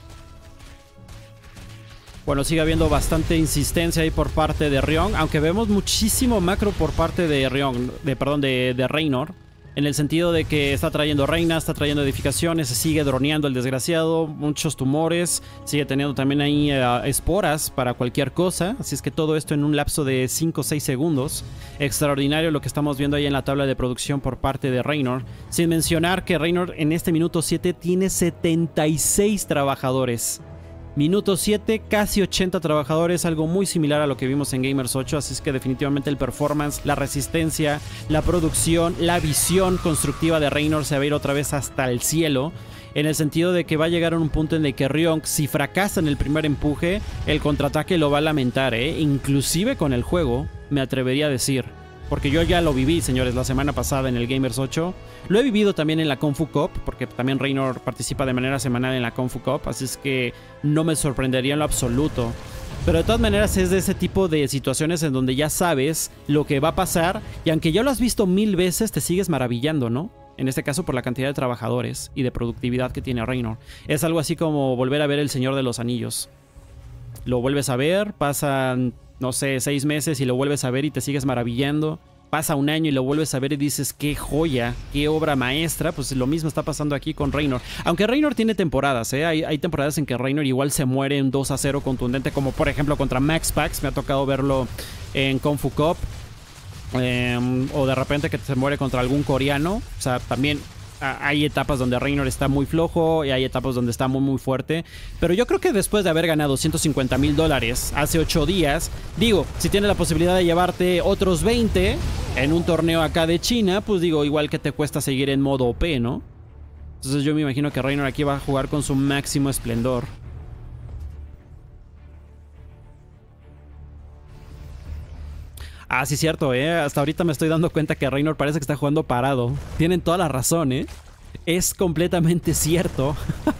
Bueno, sigue habiendo bastante insistencia ahí por parte de Ryong. Aunque vemos muchísimo macro por parte de de Reynor. En el sentido de que está trayendo reinas, está trayendo edificaciones, se sigue droneando el desgraciado, muchos tumores, sigue teniendo también ahí esporas para cualquier cosa. Así es que todo esto en un lapso de 5 o 6 segundos. Extraordinario lo que estamos viendo ahí en la tabla de producción por parte de Reynor. Sin mencionar que Reynor en este minuto 7 tiene 76 trabajadores. Minuto 7, casi 80 trabajadores, algo muy similar a lo que vimos en Gamers 8, así es que definitivamente el performance, la resistencia, la producción, la visión constructiva de Reynor se va a ir otra vez hasta el cielo, en el sentido de que va a llegar a un punto en el que Ryong, si fracasa en el primer empuje, el contraataque lo va a lamentar, inclusive con el juego, me atrevería a decir. Porque yo ya lo viví, señores, la semana pasada en el Gamers 8. Lo he vivido también en la Kung Fu Cup, porque también Reynor participa de manera semanal en la Kung Fu Cup. Así es que no me sorprendería en lo absoluto. Pero de todas maneras es de ese tipo de situaciones en donde ya sabes lo que va a pasar. Y aunque ya lo has visto 1000 veces, te sigues maravillando, ¿no? En este caso por la cantidad de trabajadores y de productividad que tiene Reynor. Es algo así como volver a ver El Señor de los Anillos. Lo vuelves a ver, pasan, no sé, 6 meses y lo vuelves a ver y te sigues maravillando. Pasa un año y lo vuelves a ver y dices, qué joya, qué obra maestra. Pues lo mismo está pasando aquí con Reynor. Aunque Reynor tiene temporadas, hay temporadas en que Reynor igual se muere en 2-0 contundente, como por ejemplo contra MaxPax. Me ha tocado verlo en Kung Fu Cup. O de repente que se muere contra algún coreano. O sea, también hay etapas donde Reynor está muy flojo y hay etapas donde está muy muy fuerte. Pero yo creo que después de haber ganado $150,000 hace 8 días, digo, si tienes la posibilidad de llevarte otros 20 en un torneo acá de China, pues digo, igual que te cuesta seguir en modo OP, ¿no? Entonces yo me imagino que Reynor aquí va a jugar con su máximo esplendor. Ah, sí, cierto, hasta ahorita me estoy dando cuenta que Reynor parece que está jugando parado. Tienen toda la razón, es completamente cierto.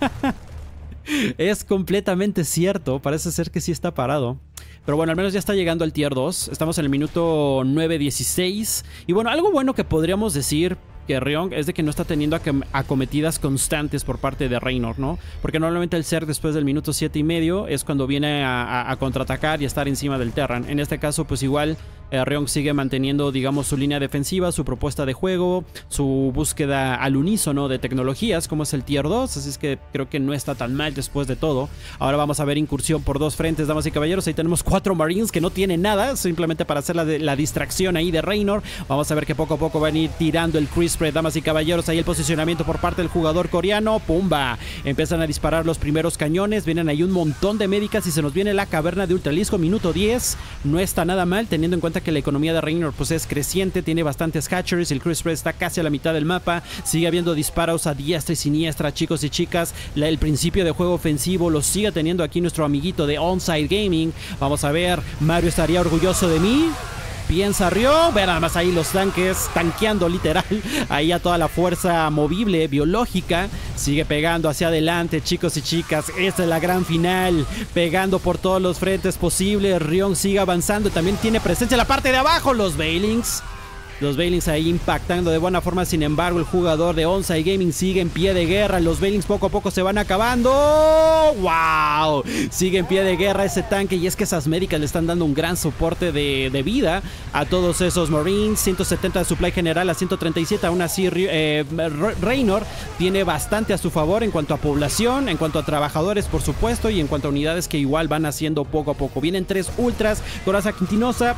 Es completamente cierto. Parece ser que sí está parado. Pero bueno, al menos ya está llegando al tier 2. Estamos en el minuto 9:16. Y bueno, algo bueno que podríamos decir que Ryong es de que no está teniendo acometidas constantes por parte de Reynor, ¿no? Porque normalmente el Zerg después del minuto 7:30 es cuando viene a contraatacar y a estar encima del Terran. En este caso, pues igual Ryong sigue manteniendo, digamos, su línea defensiva, su propuesta de juego, su búsqueda al unísono de tecnologías, como es el tier 2. Así es que creo que no está tan mal después de todo. Ahora vamos a ver incursión por dos frentes, damas y caballeros. Ahí tenemos 4 Marines que no tienen nada, simplemente para hacer la distracción ahí de Reynor. Vamos a ver que poco a poco van a ir tirando el Crit Spread, damas y caballeros. Ahí el posicionamiento por parte del jugador coreano. ¡Pumba! Empiezan a disparar los primeros cañones. Vienen ahí un montón de médicas y se nos viene la caverna de Ultralisco. Minuto 10. No está nada mal, teniendo en cuenta que la economía de Reynor pues es creciente, tiene bastantes hatcheries, el Crit Spread está casi a la mitad del mapa, sigue habiendo disparos a diestra y siniestra, chicos y chicas. El principio de juego ofensivo lo sigue teniendo aquí nuestro amiguito de Onside Gaming. Vamos a ver, Mario estaría orgulloso de mí. Piensa Ryo, ve nada más ahí los tanques tanqueando literal, ahí a toda la fuerza movible, biológica, sigue pegando hacia adelante, chicos y chicas. Esta es la gran final, pegando por todos los frentes posibles. Ryong sigue avanzando, también tiene presencia en la parte de abajo, los Veilings. Los Veilings ahí impactando de buena forma. Sin embargo, el jugador de Onside Gaming sigue en pie de guerra. Los Veilings poco a poco se van acabando. ¡Wow! Sigue en pie de guerra ese tanque. Y es que esas médicas le están dando un gran soporte de vida a todos esos Marines. 170 de supply general a 137. Aún así, Reynor tiene bastante a su favor en cuanto a población, en cuanto a trabajadores, por supuesto, y en cuanto a unidades que igual van haciendo poco a poco. Vienen 3 ultras. Coraza Quintinosa.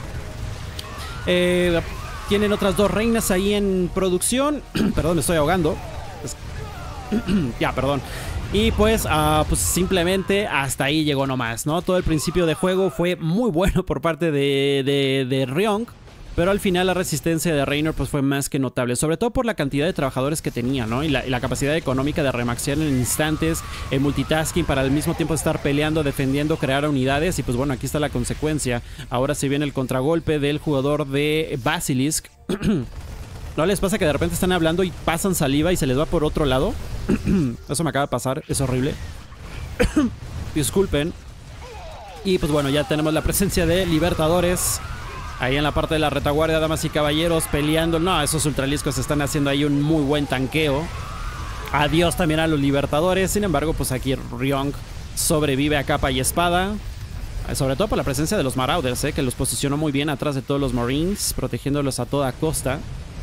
Tienen otras 2 reinas ahí en producción. Perdón, me estoy ahogando. Ya, perdón. Y pues simplemente hasta ahí llegó nomás, ¿no? Todo el principio de juego fue muy bueno por parte de Ryong. Pero al final la resistencia de Reynor pues fue más que notable, sobre todo por la cantidad de trabajadores que tenía, ¿no? Y la capacidad económica de remaxear en instantes, en multitasking, para al mismo tiempo estar peleando, defendiendo, crear unidades. Y pues bueno, aquí está la consecuencia. Ahora se viene el contragolpe del jugador de Basilisk. ¿No les pasa que de repente están hablando y pasan saliva y se les va por otro lado? Eso me acaba de pasar, es horrible. Disculpen. Y pues bueno, ya tenemos la presencia de Libertadores ahí en la parte de la retaguardia, damas y caballeros, peleando. No, esos ultraliscos están haciendo ahí un muy buen tanqueo. Adiós también a los Libertadores. Sin embargo, pues aquí Ryong sobrevive a capa y espada. Sobre todo por la presencia de los Marauders, que los posicionó muy bien atrás de todos los Marines, protegiéndolos a toda costa.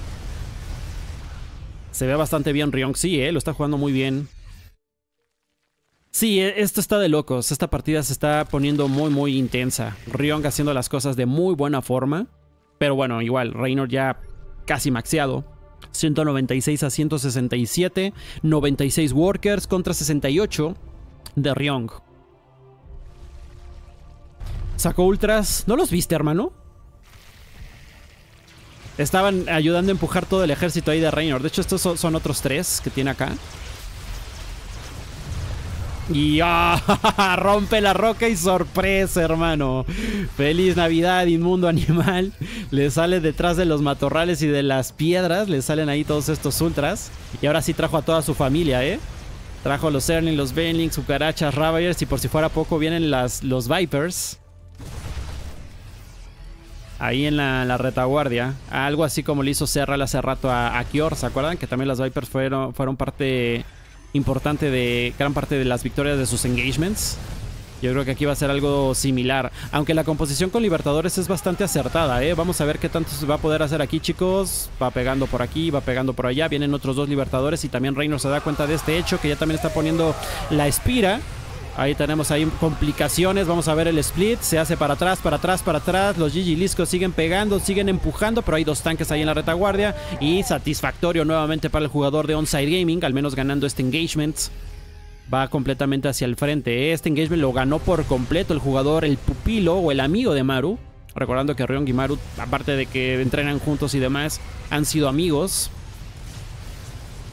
Se ve bastante bien Ryong, sí, lo está jugando muy bien. Sí, esto está de locos. Esta partida se está poniendo muy intensa. Ryong haciendo las cosas de muy buena forma. Pero bueno, igual, Reynor ya casi maxeado. 196 a 167. 96 workers contra 68 de Ryong. Sacó ultras. ¿No los viste, hermano? Estaban ayudando a empujar todo el ejército ahí de Reynor. De hecho, estos son otros 3 que tiene acá. Y rompe la roca y sorpresa, hermano. Feliz Navidad, inmundo animal. Le sale detrás de los matorrales y de las piedras. Le salen ahí todos estos ultras. Y ahora sí trajo a toda su familia, Trajo a los Zerglings, los Banelings, cucarachas, Ravagers. Y por si fuera poco vienen los Vipers. Ahí en la retaguardia. Algo así como le hizo Serral hace rato a Kior. ¿Se acuerdan? Que también las Vipers fueron parte importante de gran parte de las victorias de sus engagements. Yo creo que aquí va a ser algo similar, aunque la composición con Libertadores es bastante acertada, Vamos a ver qué tanto se va a poder hacer aquí, chicos. Va pegando por aquí, va pegando por allá. Vienen otros 2 Libertadores y también Reynor se da cuenta de este hecho, que ya también está poniendo la espira. Ahí tenemos ahí complicaciones. Vamos a ver el split. Se hace para atrás, para atrás, para atrás. Los GG Liscos siguen pegando, siguen empujando, pero hay 2 tanques ahí en la retaguardia. Y satisfactorio nuevamente para el jugador de Onside Gaming, al menos ganando este engagement. Va completamente hacia el frente. Este engagement lo ganó por completo el jugador, el pupilo o el amigo de Maru. Recordando que Ryong y Maru, aparte de que entrenan juntos y demás, han sido amigos.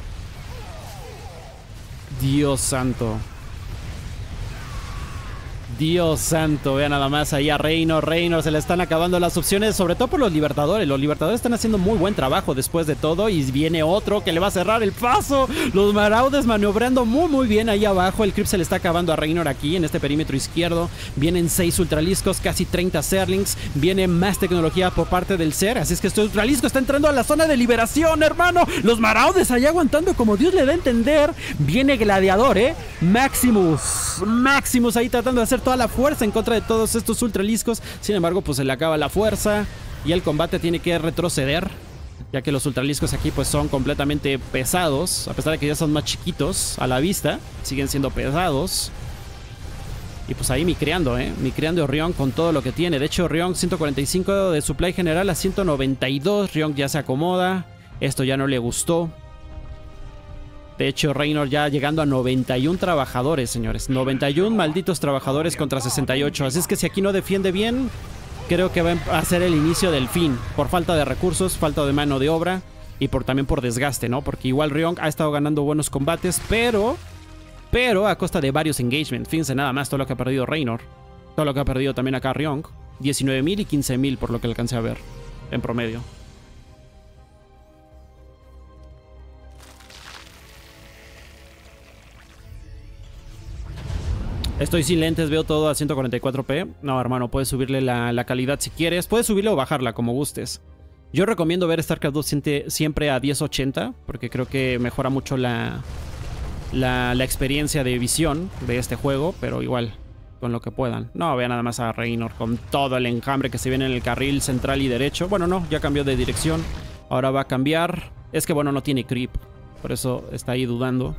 Dios santo. Dios santo, vean nada más ahí a Reynor, se le están acabando las opciones, sobre todo por los Libertadores. Los Libertadores están haciendo muy buen trabajo después de todo y viene otro que le va a cerrar el paso. Los Maraudes maniobrando muy bien ahí abajo. El creep se le está acabando a Reynor aquí en este perímetro izquierdo. Vienen 6 ultraliscos, casi 30 Zerlings. Viene más tecnología por parte del Ser, así es que este ultralisco está entrando a la zona de liberación, hermano. Los Maraudes ahí aguantando como Dios le da a entender. Viene Gladiador, Maximus ahí tratando de hacer toda la fuerza en contra de todos estos ultraliscos. Sin embargo, pues se le acaba la fuerza y el combate tiene que retroceder, ya que los ultraliscos aquí pues son completamente pesados. A pesar de que ya son más chiquitos a la vista, siguen siendo pesados. Y pues ahí micreando Ryong con todo lo que tiene. De hecho, Ryong 145 de supply general a 192. Ryong ya se acomoda. Esto ya no le gustó. De hecho, Reynor ya llegando a 91 trabajadores, señores. 91 malditos trabajadores contra 68. Así es que si aquí no defiende bien, creo que va a ser el inicio del fin. Por falta de recursos, falta de mano de obra y también por desgaste, ¿no? Porque igual Ryong ha estado ganando buenos combates, pero a costa de varios engagements. Fíjense nada más todo lo que ha perdido Reynor. Todo lo que ha perdido también acá Ryong. 19.000 y 15.000 por lo que alcancé a ver en promedio. Estoy sin lentes, veo todo a 144p. No, hermano, puedes subirle la calidad si quieres. Puedes subirle o bajarla, como gustes. Yo recomiendo ver StarCraft 2 siempre a 1080, porque creo que mejora mucho la experiencia de visión de este juego, pero igual, con lo que puedan. No, vean nada más a Reynor con todo el enjambre que se viene en el carril central y derecho. Bueno, no, ya cambió de dirección. Ahora va a cambiar. Es que, bueno, no tiene creep, por eso está ahí dudando.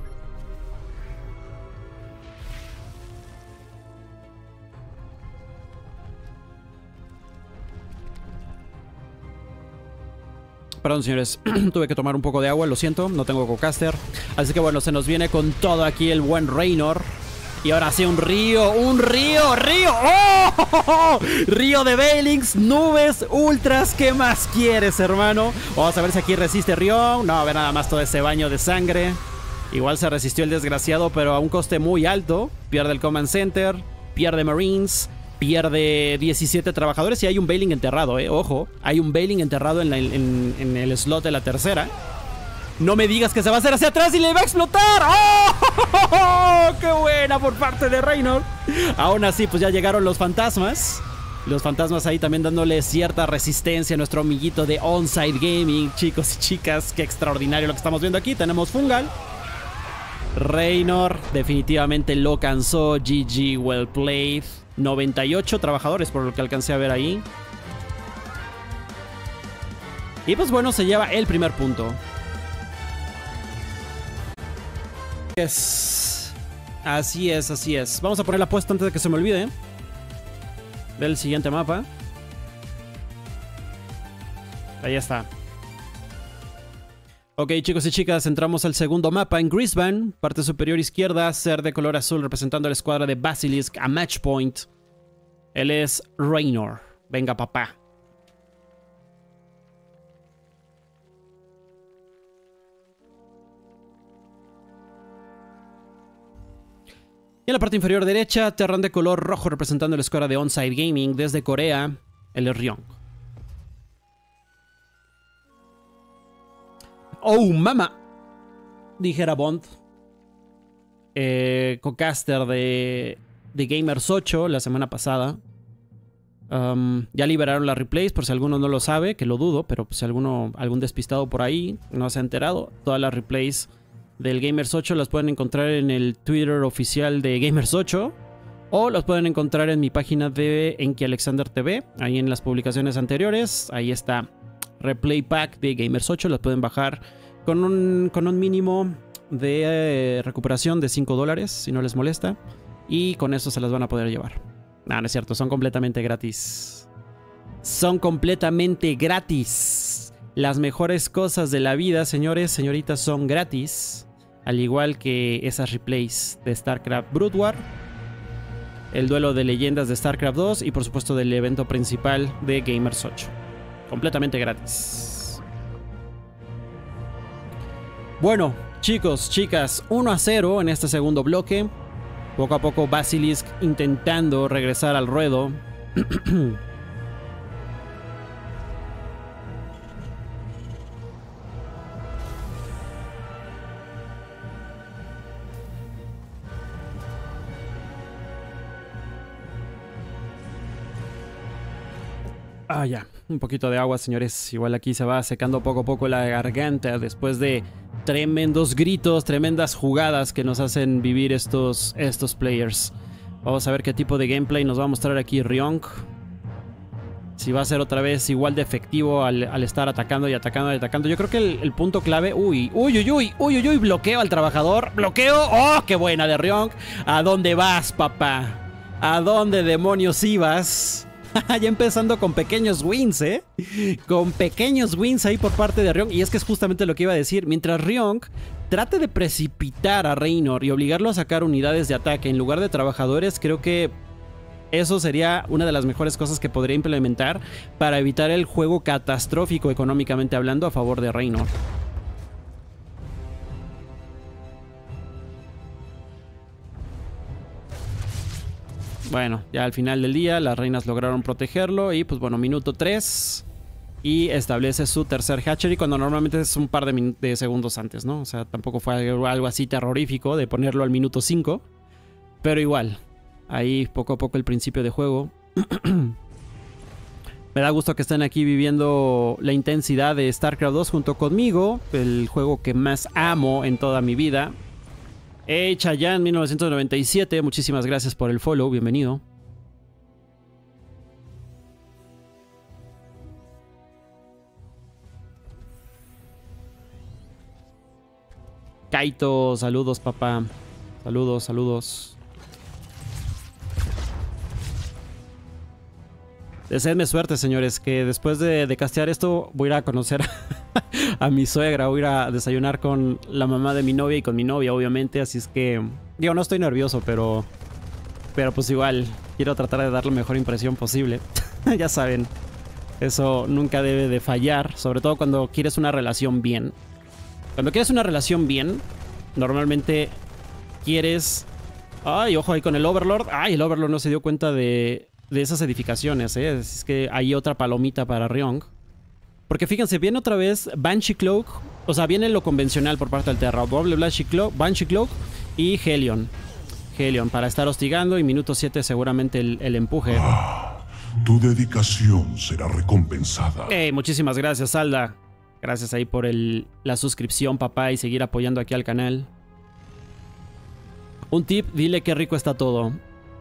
Perdón, señores, tuve que tomar un poco de agua, lo siento, no tengo cocaster. Así que bueno, se nos viene con todo aquí el buen Reynor. Y ahora sí, un río. ¡Oh! Río de Veilings, nubes, ultras, ¿qué más quieres, hermano? Vamos a ver si aquí resiste Río. No, a ver nada más todo ese baño de sangre. Igual se resistió el desgraciado, pero a un coste muy alto. Pierde el Command Center, pierde Marines, pierde 17 trabajadores y hay un Bailing enterrado, ojo. Hay un Bailing enterrado en el slot de la tercera. No me digas que se va a hacer hacia atrás y le va a explotar. ¡Oh! ¡Qué buena por parte de Reynor! Aún así, pues ya llegaron los fantasmas. Los fantasmas ahí también dándole cierta resistencia a nuestro amiguito de Onside Gaming. Chicos y chicas, qué extraordinario lo que estamos viendo aquí. Tenemos Fungal. Reynor definitivamente lo cansó. GG, well played. 98 trabajadores por lo que alcancé a ver ahí. Y pues bueno, se lleva el primer punto. Así es. Vamos a poner la apuesta antes de que se me olvide del siguiente mapa. Ahí está. Ok, chicos y chicas, entramos al segundo mapa en Greaseban, parte superior izquierda, ser de color azul representando a la escuadra de Basilisk a match point. Él es Reynor. Venga, papá. Y en la parte inferior derecha, Terran de color rojo representando a la escuadra de Onside Gaming desde Corea. Él es Ryong. ¡Oh, mama! Dijera Bond. Co-caster de Gamers 8 la semana pasada. Ya liberaron las replays, por si alguno no lo sabe, que lo dudo, pero si algún despistado por ahí no se ha enterado. Todas las replays del Gamers 8 las pueden encontrar en el Twitter oficial de Gamers 8. O las pueden encontrar en mi página de Enki Alexander TV. Ahí en las publicaciones anteriores. Ahí está. Replay Pack de Gamers 8, las pueden bajar con un mínimo de recuperación de $5, si no les molesta. Y con eso se las van a poder llevar. No, no es cierto, son completamente gratis. Son completamente gratis. Las mejores cosas de la vida, señores, señoritas, son gratis. Al igual que esas replays de StarCraft Brood War, el duelo de leyendas de StarCraft 2 y por supuesto del evento principal de Gamers 8. Completamente gratis. Bueno, chicos, chicas, 1-0 en este segundo bloque. Poco a poco Basilisk intentando regresar al ruedo. Ah, ya. Un poquito de agua, señores. Igual aquí se va secando poco a poco la garganta después de tremendos gritos, tremendas jugadas que nos hacen vivir estos players. Vamos a ver qué tipo de gameplay nos va a mostrar aquí Ryong. Si va a ser otra vez igual de efectivo al estar atacando y atacando y atacando. Yo creo que el punto clave... Uy, bloqueo al trabajador. Bloqueo. ¡Oh, qué buena de Ryong! ¿A dónde vas, papá? ¿A dónde demonios ibas? Ya empezando con pequeños wins, ¿eh? Con pequeños wins ahí por parte de Ryong. Y es que es justamente lo que iba a decir. Mientras Ryong trate de precipitar a Reynor y obligarlo a sacar unidades de ataque en lugar de trabajadores, creo que eso sería una de las mejores cosas que podría implementar para evitar el juego catastrófico económicamente hablando a favor de Reynor. Bueno, ya al final del día las reinas lograron protegerlo y pues bueno, minuto 3 y establece su tercer hatchery cuando normalmente es un par de segundos antes, ¿no? O sea, tampoco fue algo así terrorífico de ponerlo al minuto 5, pero igual, ahí poco a poco el principio de juego. Me da gusto que estén aquí viviendo la intensidad de StarCraft 2 junto conmigo, el juego que más amo en toda mi vida. Hey, Chayanne 1997, muchísimas gracias por el follow, bienvenido. Kaito, saludos papá, saludos, saludos. Deseenme suerte, señores, que después de castear esto voy a ir a conocer a mi suegra, voy a ir a desayunar con la mamá de mi novia y con mi novia, obviamente, así es que, digo, no estoy nervioso, pero pues igual, quiero tratar de dar la mejor impresión posible. Ya saben, eso nunca debe de fallar, sobre todo cuando quieres una relación bien. Cuando quieres una relación bien, normalmente quieres... Ay, ojo ahí con el Overlord. Ay, el Overlord no se dio cuenta de esas edificaciones, ¿eh? Es que hay otra palomita para Ryong. Porque fíjense, viene otra vez Banshee Cloak. O sea, viene lo convencional por parte del Terra. Doble Banshee Cloak y Hellion. Hellion para estar hostigando y minuto 7 seguramente el empuje. Tu dedicación será recompensada. Muchísimas gracias, Alda. Gracias ahí por la suscripción, papá, y seguir apoyando aquí al canal. Un tip, dile qué rico está todo.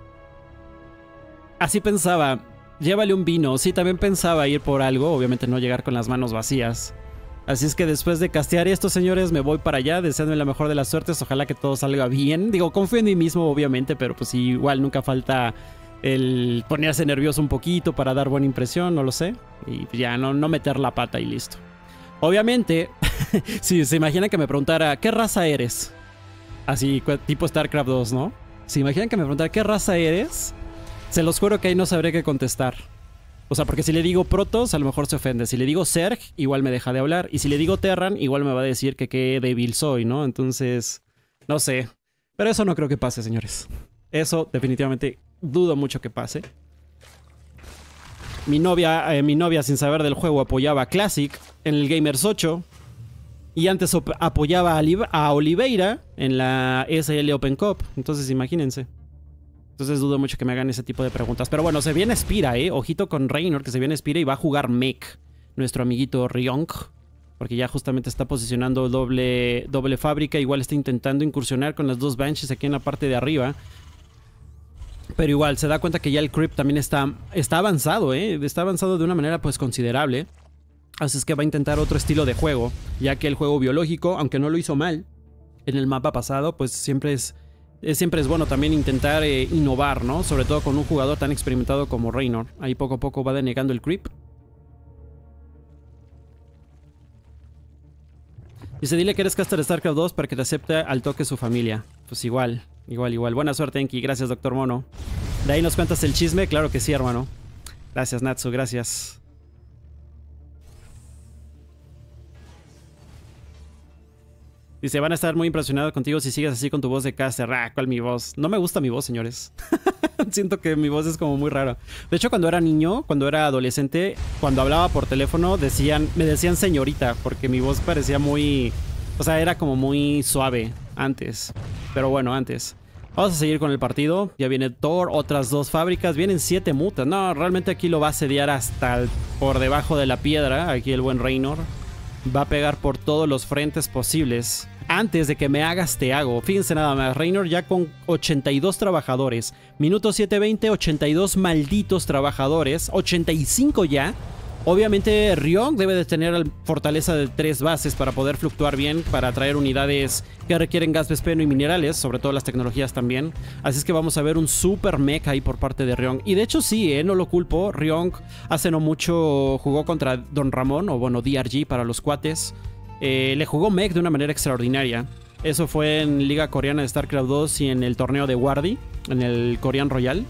Así pensaba, llévale un vino. Sí, también pensaba ir por algo, obviamente no llegar con las manos vacías. Así es que después de castear esto, señores, me voy para allá, deseando la mejor de las suertes, ojalá que todo salga bien. Digo, confío en mí mismo, obviamente, pero pues igual nunca falta el ponerse nervioso un poquito para dar buena impresión, no lo sé. Y ya, no meter la pata y listo. Obviamente, si se imaginan que me preguntara, ¿qué raza eres? Así, tipo StarCraft 2, ¿no? Si imaginan que me preguntara, ¿qué raza eres? Se los juro que ahí no sabré qué contestar. O sea, porque si le digo Protoss, a lo mejor se ofende. Si le digo Zerg, igual me deja de hablar. Y si le digo Terran, igual me va a decir que qué débil soy, ¿no? Entonces, no sé. Pero eso no creo que pase, señores. Eso definitivamente dudo mucho que pase. Mi novia, sin saber del juego, apoyaba a Classic en el Gamers 8. Y antes apoyaba a Oliveira en la SL Open Cup. Entonces, imagínense. Entonces dudo mucho que me hagan ese tipo de preguntas. Pero bueno, se viene Spira, ¿eh? Ojito con Reynor, que se viene Spira y va a jugar Mech. Nuestro amiguito Ryong. Porque ya justamente está posicionando doble fábrica. Igual está intentando incursionar con las dos Banshees aquí en la parte de arriba. Pero igual, se da cuenta que ya el creep también está avanzado, ¿eh? Está avanzado de una manera pues considerable. Así es que va a intentar otro estilo de juego. Ya que el juego biológico, aunque no lo hizo mal en el mapa pasado, pues siempre es bueno también intentar innovar, ¿no? Sobre todo con un jugador tan experimentado como Reynor. Ahí poco a poco va denegando el creep. Dice, dile que eres caster de StarCraft 2 para que te acepte al toque su familia. Pues igual. Buena suerte, Enki. Gracias, Dr. Mono. De ahí nos cuentas el chisme. Claro que sí, hermano. Gracias, Natsu. Gracias. Dice, van a estar muy impresionados contigo si sigues así con tu voz de caster. Ah, ¿cuál mi voz? No me gusta mi voz, señores. Siento que mi voz es como muy rara. De hecho, cuando era niño, cuando era adolescente, cuando hablaba por teléfono, me decían señorita, porque mi voz parecía muy... O sea, era como muy suave antes. Pero bueno, antes. Vamos a seguir con el partido. Ya viene Thor, otras 2 fábricas. Vienen 7 mutas. No, realmente aquí lo va a asediar hasta por debajo de la piedra. Aquí el buen Reynor va a pegar por todos los frentes posibles. Antes de que me hagas, te hago. Fíjense nada más. Reynor ya con 82 trabajadores. Minuto 7:20, 82 malditos trabajadores. 85 ya. Obviamente Ryong debe de tener fortaleza de 3 bases para poder fluctuar bien, para traer unidades que requieren gas vespeno y minerales, sobre todo las tecnologías también. Así es que vamos a ver un super mech ahí por parte de Ryong. Y de hecho sí, no lo culpo. Ryong hace no mucho jugó contra Don Ramón, o bueno, DRG para los cuates. Le jugó mech de una manera extraordinaria. Eso fue en Liga Coreana de StarCraft 2 y en el torneo de Wardy, en el Korean Royal.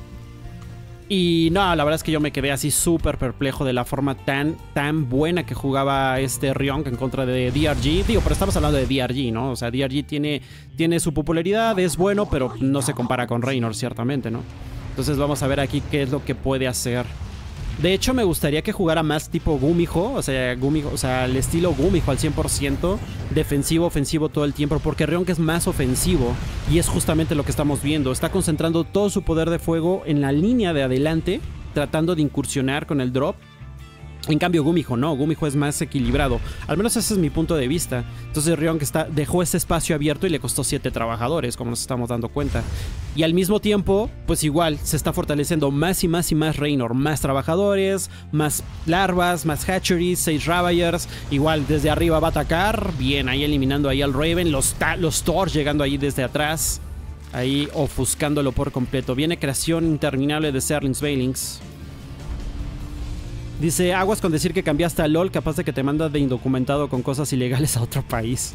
Y no, la verdad es que yo me quedé así súper perplejo de la forma tan buena que jugaba este Ryong en contra de DRG. Digo, pero estamos hablando de DRG, ¿no? O sea, DRG tiene su popularidad, es bueno, pero no se compara con Reynor, ciertamente, ¿no? Entonces vamos a ver aquí qué es lo que puede hacer. De hecho, me gustaría que jugara más tipo Gumiho, o sea, el estilo Gumiho al 100%, defensivo, ofensivo todo el tiempo, porque Ryong es más ofensivo y es justamente lo que estamos viendo. Está concentrando todo su poder de fuego en la línea de adelante, tratando de incursionar con el drop. En cambio Gumiho no, Gumiho es más equilibrado. Al menos ese es mi punto de vista. Entonces Ryong dejó ese espacio abierto y le costó 7 trabajadores, como nos estamos dando cuenta. Y al mismo tiempo, pues igual, se está fortaleciendo más y más y más Reynor. Más trabajadores, más larvas, más hatcheries, 6 Ravagers. Igual desde arriba va a atacar. Bien, ahí eliminando ahí al Raven. Los Thor llegando ahí desde atrás. Ahí ofuscándolo por completo. Viene creación interminable de Zerlings Veilings. Dice, aguas con decir que cambiaste a LOL, capaz de que te manda de indocumentado con cosas ilegales a otro país.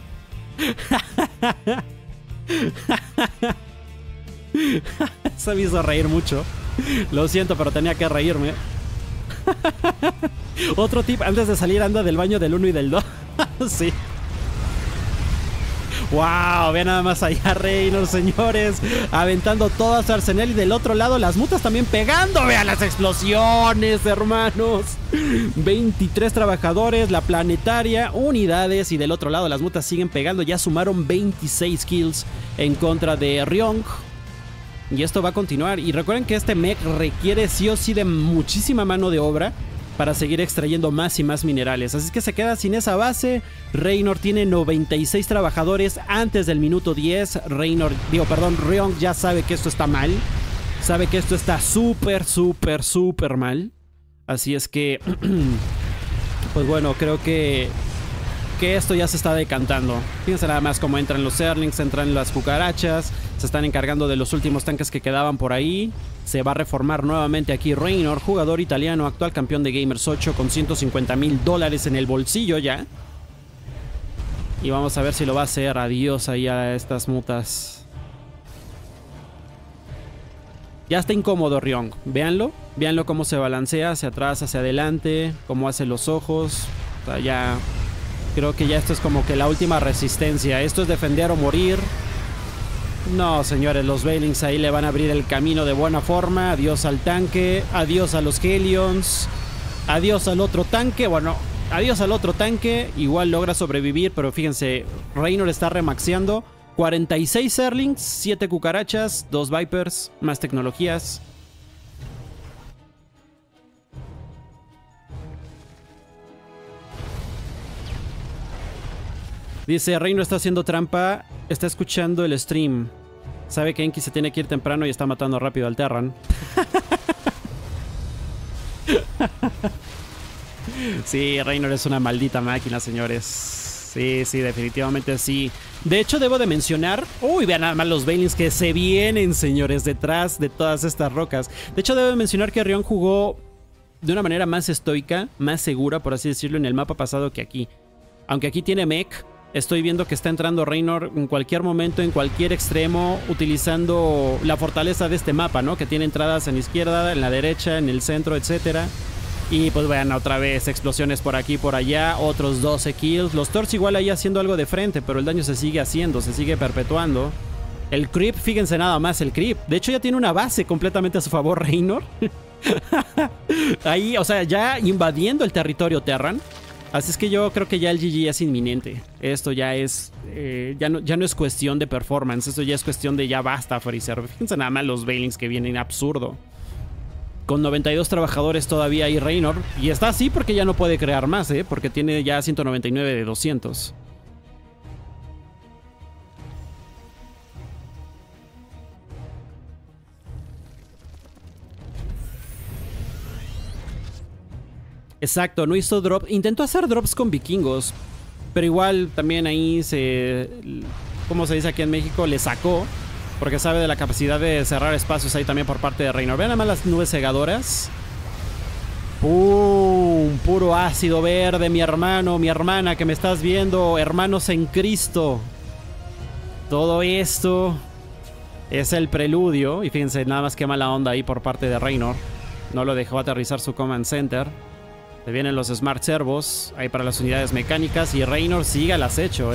Eso me hizo reír mucho. Lo siento, pero tenía que reírme. Otro tip, antes de salir anda del baño del 1 y del 2. Sí. ¡Wow! Vean nada más allá Reynor, señores. Aventando todo a su arsenal. Y del otro lado las mutas también pegando. ¡Vean las explosiones, hermanos! 23 trabajadores, la planetaria, unidades. Y del otro lado las mutas siguen pegando. Ya sumaron 26 kills en contra de Ryong. Y esto va a continuar. Y recuerden que este mech requiere sí o sí de muchísima mano de obra para seguir extrayendo más y más minerales. Así que se queda sin esa base. Reynor tiene 96 trabajadores antes del minuto 10. Ryong ya sabe que esto está mal. Sabe que esto está súper mal. Así es que pues bueno, creo que esto ya se está decantando. Fíjense nada más cómo entran los Zerlings, entran las cucarachas. Se están encargando de los últimos tanques que quedaban por ahí. Se va a reformar nuevamente aquí Reynor, jugador italiano, actual campeón de Gamers 8 con $150,000 en el bolsillo ya. Y vamos a ver si lo va a hacer. Adiós ahí a estas mutas. Ya está incómodo Ryong. Véanlo. Véanlo cómo se balancea hacia atrás, hacia adelante. Cómo hace los ojos. O sea, ya... Creo que ya esto es como que la última resistencia. Esto es defender o morir. No, señores, los Veilings ahí le van a abrir el camino de buena forma. Adiós al tanque. Adiós a los Hellions. Adiós al otro tanque. Bueno, adiós al otro tanque. Igual logra sobrevivir, pero fíjense, Reynor está remaxeando. 46 Zerlings, 7 cucarachas, 2 Vipers, más tecnologías. Dice, Reynor está haciendo trampa, está escuchando el stream. Sabe que Enki se tiene que ir temprano y está matando rápido al Terran. Sí, Reynor es una maldita máquina, señores. Sí, definitivamente sí. De hecho, debo de mencionar... Uy, vean nada más los Veilings que se vienen, señores, detrás de todas estas rocas. De hecho, debo de mencionar que Ryong jugó de una manera más estoica, más segura, por así decirlo, en el mapa pasado que aquí. Aunque aquí tiene mech... Estoy viendo que está entrando Reynor en cualquier momento, en cualquier extremo, utilizando la fortaleza de este mapa, ¿no? Que tiene entradas en la izquierda, en la derecha, en el centro, etcétera. Y pues bueno, otra vez explosiones por aquí y por allá. Otros 12 kills. Los Torch igual ahí haciendo algo de frente, pero el daño se sigue haciendo, se sigue perpetuando. El creep, fíjense nada más el creep. De hecho ya tiene una base completamente a su favor Reynor. Ahí, o sea, ya invadiendo el territorio Terran. Así es que yo creo que ya el GG es inminente. Esto ya es... ya no es cuestión de performance. Esto ya es cuestión de ya basta Freezer. Fíjense nada más los Veilings que vienen, absurdo. Con 92 trabajadores todavía hay Reynor. Y está así porque ya no puede crear más, porque tiene ya 199 de 200. Exacto, no hizo drop. Intentó hacer drops con vikingos, pero igual también ahí se... como se dice aquí en México, le sacó. Porque sabe de la capacidad de cerrar espacios ahí también por parte de Reynor. Vean nada más las nubes cegadoras. ¡Pum! Puro ácido verde, mi hermano, mi hermana que me estás viendo. Hermanos en Cristo. Todo esto es el preludio. Y fíjense, nada más que mala onda ahí por parte de Reynor. No lo dejó aterrizar su command center. Se vienen los Smart Servos ahí para las unidades mecánicas. Y Reynor sigue al acecho,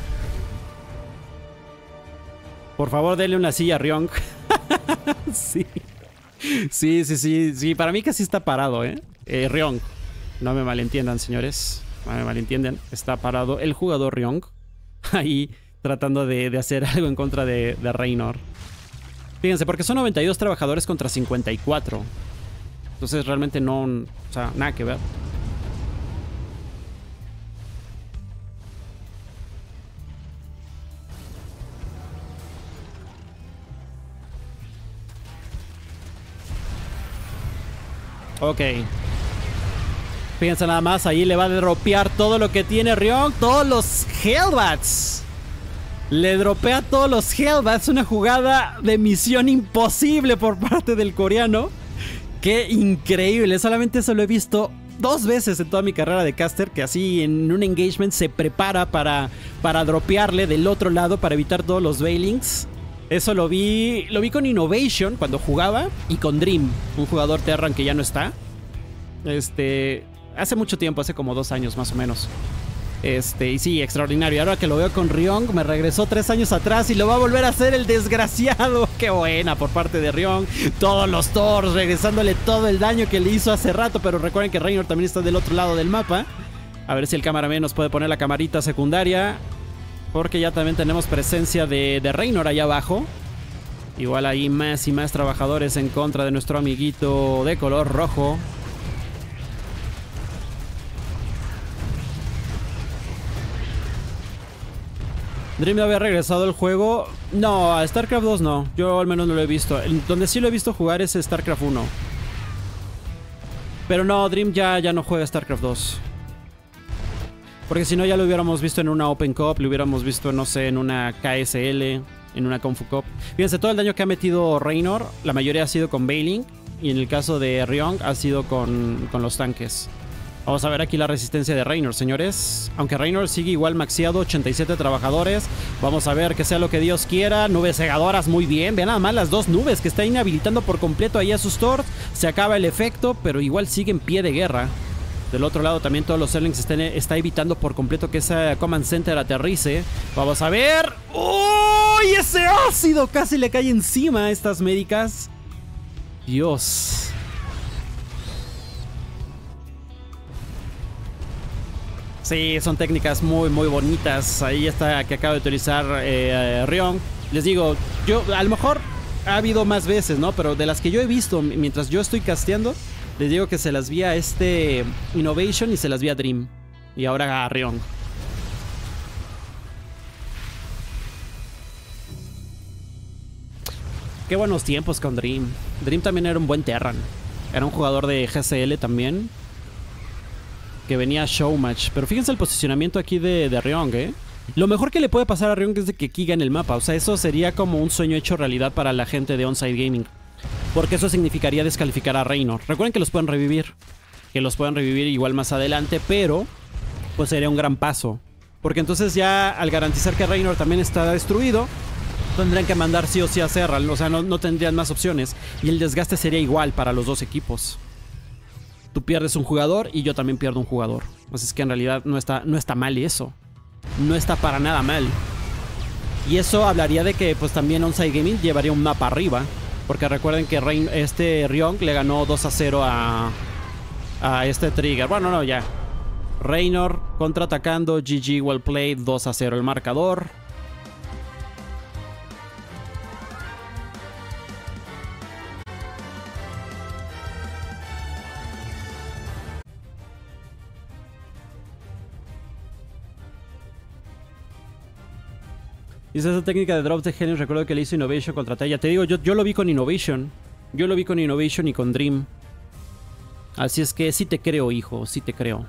Por favor, denle una silla a Ryong. Sí. Sí. Para mí que sí está parado, Ryong. No me malentiendan, señores. No me malentiendan. Está parado el jugador Ryong. Ahí tratando de hacer algo en contra de Reynor. Fíjense, porque son 92 trabajadores contra 54. Entonces realmente no... O sea, nada que ver. Ok. Fíjense nada más, ahí le va a dropear todo lo que tiene Ryong. Todos los Hellbats. Le dropea todos los Hellbats. Una jugada de misión imposible por parte del coreano. ¡Qué increíble! Solamente eso lo he visto 2 veces en toda mi carrera de caster. Que así en un engagement se prepara para dropearle del otro lado para evitar todos los Veilings. Eso lo vi con Innovation cuando jugaba y con Dream, un jugador Terran que ya no está. Hace mucho tiempo, hace como 2 años más o menos. Y sí, extraordinario. Ahora que lo veo con Ryong, me regresó 3 años atrás y lo va a volver a hacer el desgraciado. Qué buena por parte de Ryong. Todos los Thors regresándole todo el daño que le hizo hace rato. Pero recuerden que Reynor también está del otro lado del mapa. A ver si el cameraman nos puede poner la camarita secundaria. Porque ya también tenemos presencia de Reynor allá abajo. Igual ahí más y más trabajadores en contra de nuestro amiguito de color rojo. ¿Dream había regresado al juego? No, a StarCraft 2 no. Yo al menos no lo he visto. Donde sí lo he visto jugar es StarCraft 1. Pero no, Dream ya no juega StarCraft 2. Porque si no ya lo hubiéramos visto en una Open Cup, lo hubiéramos visto, no sé, en una KSL, en una Kung Fu Cup. Fíjense, todo el daño que ha metido Reynor, la mayoría ha sido con Veiling. Y en el caso de Ryong ha sido con los tanques. Vamos a ver aquí la resistencia de Reynor, señores. Aunque Reynor sigue igual maxiado, 87 trabajadores. Vamos a ver que sea lo que Dios quiera. Nubes cegadoras, muy bien. Vean nada más las 2 nubes que está inhabilitando por completo ahí a sus Thors. Se acaba el efecto, pero igual sigue en pie de guerra. Del otro lado también todos los Zerlings está evitando por completo que esa Command Center aterrice. Vamos a ver. ¡Uy! Ese ácido casi le cae encima a estas médicas. Dios. Sí, son técnicas muy bonitas. Ahí está que acaba de utilizar Ryong. Les digo, yo a lo mejor ha habido más veces, ¿no? Pero de las que yo he visto mientras yo estoy casteando, les digo que se las vi a Innovation y se las vi a Dream. Y ahora a Ryong. Qué buenos tiempos con Dream. Dream también era un buen Terran. Era un jugador de GCL también. Que venía a Showmatch. Pero fíjense el posicionamiento aquí de Ryong, Lo mejor que le puede pasar a Ryong es de que Ki gane el mapa. O sea, eso sería como un sueño hecho realidad para la gente de Onside Gaming. Porque eso significaría descalificar a Reynor. Recuerden que los pueden revivir. Que los pueden revivir igual más adelante. Pero pues sería un gran paso. Porque entonces ya al garantizar que Reynor también está destruido, tendrían que mandar sí o sí a Serral. O sea, no tendrían más opciones. Y el desgaste sería igual para los dos equipos. tú pierdes un jugador y yo también pierdo un jugador. Así es que en realidad no está mal eso. No está para nada mal. Y eso hablaría de que pues también Onside Gaming llevaría un mapa arriba. Porque recuerden que Ryong le ganó 2-0 a este Trigger. Bueno, no, ya. Reynor contraatacando. GG, well played. 2-0 el marcador. Dice esa técnica de drops de genios. Recuerdo que le hizo Innovation contra Taya. Te digo, yo lo vi con Innovation. Yo lo vi con Innovation y con Dream. Así es que sí te creo, hijo. Sí te creo.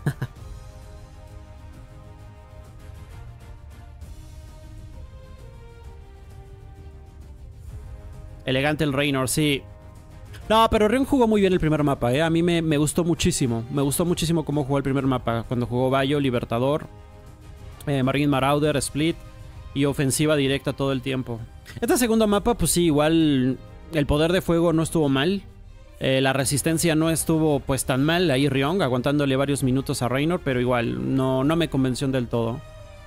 Elegante el Reynor, sí. No, pero Ryong jugó muy bien el primer mapa, ¿eh? A mí me gustó muchísimo. Me gustó muchísimo cómo jugó el primer mapa. Cuando jugó Bayo, Libertador, Marine Marauder, Split y ofensiva directa todo el tiempo. Este segundo mapa, pues sí, igual el poder de fuego no estuvo mal. La resistencia no estuvo pues tan mal. Ahí Ryong aguantándole varios minutos a Reynor, pero igual no me convenció del todo.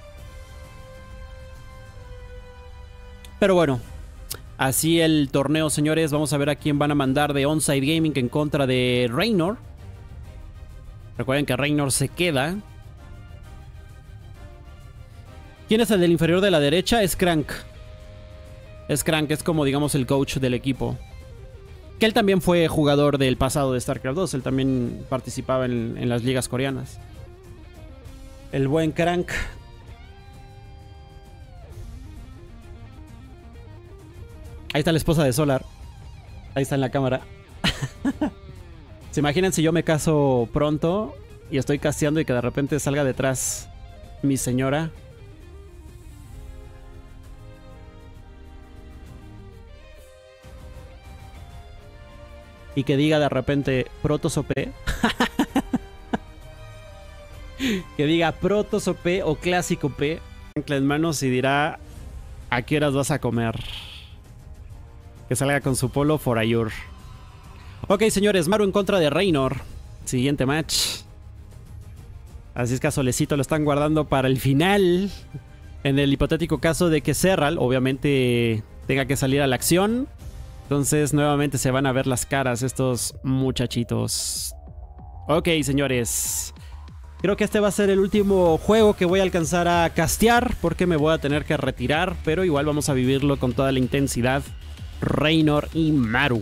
Pero bueno, así el torneo, señores. Vamos a ver a quién van a mandar de Onside Gaming en contra de Reynor. Recuerden que Reynor se queda. ¿Quién es el del inferior de la derecha? Es Crank. Es Crank, es como digamos el coach del equipo. Que él también fue jugador del pasado de StarCraft 2. Él también participaba en las ligas coreanas. El buen Crank. Ahí está la esposa de Solar. Ahí está en la cámara. ¿Se imaginan si yo me caso pronto y estoy casteando y que de repente salga detrás mi señora? Y que diga de repente Protoss OP. Que diga Protoss OP o Clásico OP. Ancla en manos y dirá: ¿a qué horas vas a comer? Que salga con su polo for Ayur. Ok, señores, Maru en contra de Reynor. Siguiente match. Así es que a Solecito lo están guardando para el final. En el hipotético caso de que Serral, obviamente, tenga que salir a la acción. Entonces, nuevamente se van a ver las caras estos muchachitos. Ok, señores. Creo que este va a ser el último juego que voy a alcanzar a castear, porque me voy a tener que retirar. Pero igual vamos a vivirlo con toda la intensidad. Reynor y Maru.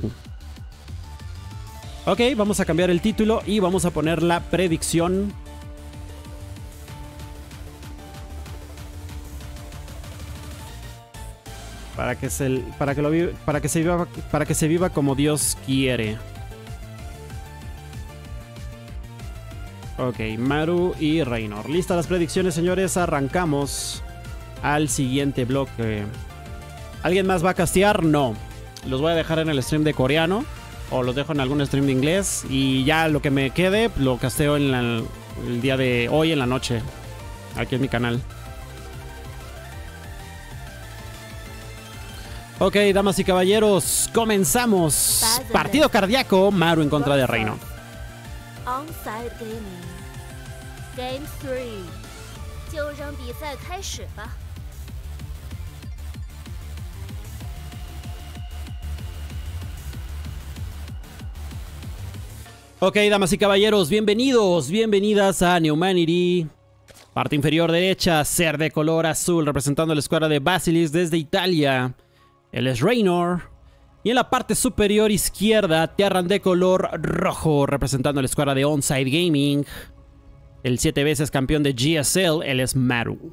Ok, vamos a cambiar el título y vamos a poner la predicción. Para que se viva como Dios quiere. Ok, Maru y Reynor. Listas las predicciones, señores. Arrancamos al siguiente bloque. ¿Alguien más va a castear? No. Los voy a dejar en el stream de coreano. O los dejo en algún stream de inglés. Y ya lo que me quede lo casteo en el día de hoy en la noche. Aquí en mi canal. Ok, damas y caballeros. Comenzamos. Partido cardíaco. Maru en contra de Reynor. Onside Gaming Game 3 就让比赛开始吧。 Ok, damas y caballeros, bienvenidos, bienvenidas a Neumanity. Parte inferior derecha, ser de color azul, representando la escuadra de Basilisk desde Italia. Él es Reynor. Y en la parte superior izquierda, Terran de color rojo, representando la escuadra de Onside Gaming. El 7 veces campeón de GSL, él es Maru.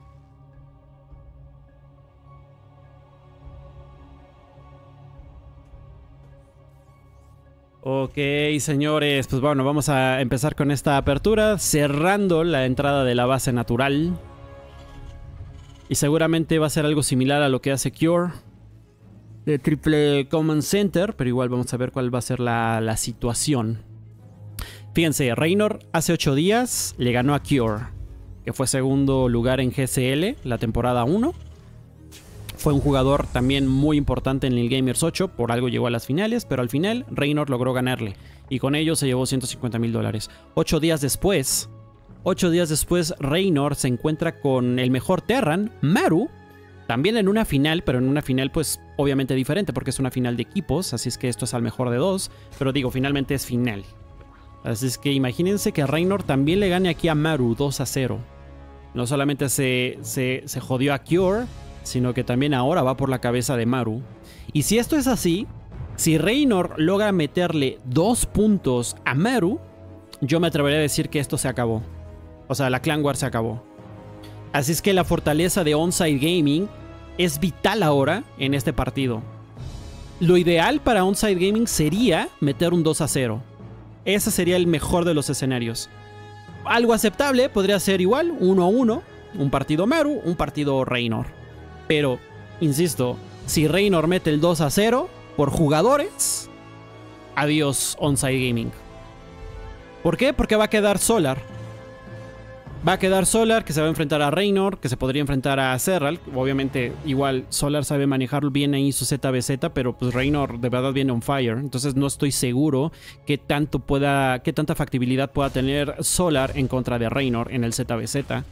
Ok, señores, pues bueno, vamos a empezar con esta apertura, cerrando la entrada de la base natural. Y seguramente va a ser algo similar a lo que hace Cure de Triple Command Center, pero igual vamos a ver cuál va a ser la situación. Fíjense, Reynor hace 8 días le ganó a Cure, que fue segundo lugar en GSL la temporada 1. Fue un jugador también muy importante en el Gamers 8, por algo llegó a las finales, pero al final Reynor logró ganarle y con ello se llevó $150,000. 8 días después, Reynor se encuentra con el mejor Terran, Maru, también en una final, pero en una final pues obviamente diferente porque es una final de equipos, así es que esto es al mejor de 2, pero digo, finalmente es final. Así es que imagínense que Reynor también le gane aquí a Maru 2-0. No solamente se jodió a Cure, sino que también ahora va por la cabeza de Maru. Y si esto es así, si Reynor logra meterle 2 puntos a Maru, yo me atrevería a decir que esto se acabó. O sea, la Clan War se acabó. Así es que la fortaleza de Onside Gaming es vital ahora en este partido. Lo ideal para Onside Gaming sería meter un 2-0. Ese sería el mejor de los escenarios. Algo aceptable podría ser igual, 1-1. Un partido Maru, un partido Reynor. Pero, insisto, si Reynor mete el 2-0 por jugadores, adiós Onside Gaming. ¿Por qué? Porque va a quedar Solar. Va a quedar Solar, que se va a enfrentar a Reynor, que se podría enfrentar a Serral. Obviamente, igual Solar sabe manejar bien ahí su ZBZ, pero pues Reynor de verdad viene on fire. Entonces no estoy seguro qué tanta factibilidad pueda tener Solar en contra de Reynor en el ZBZ.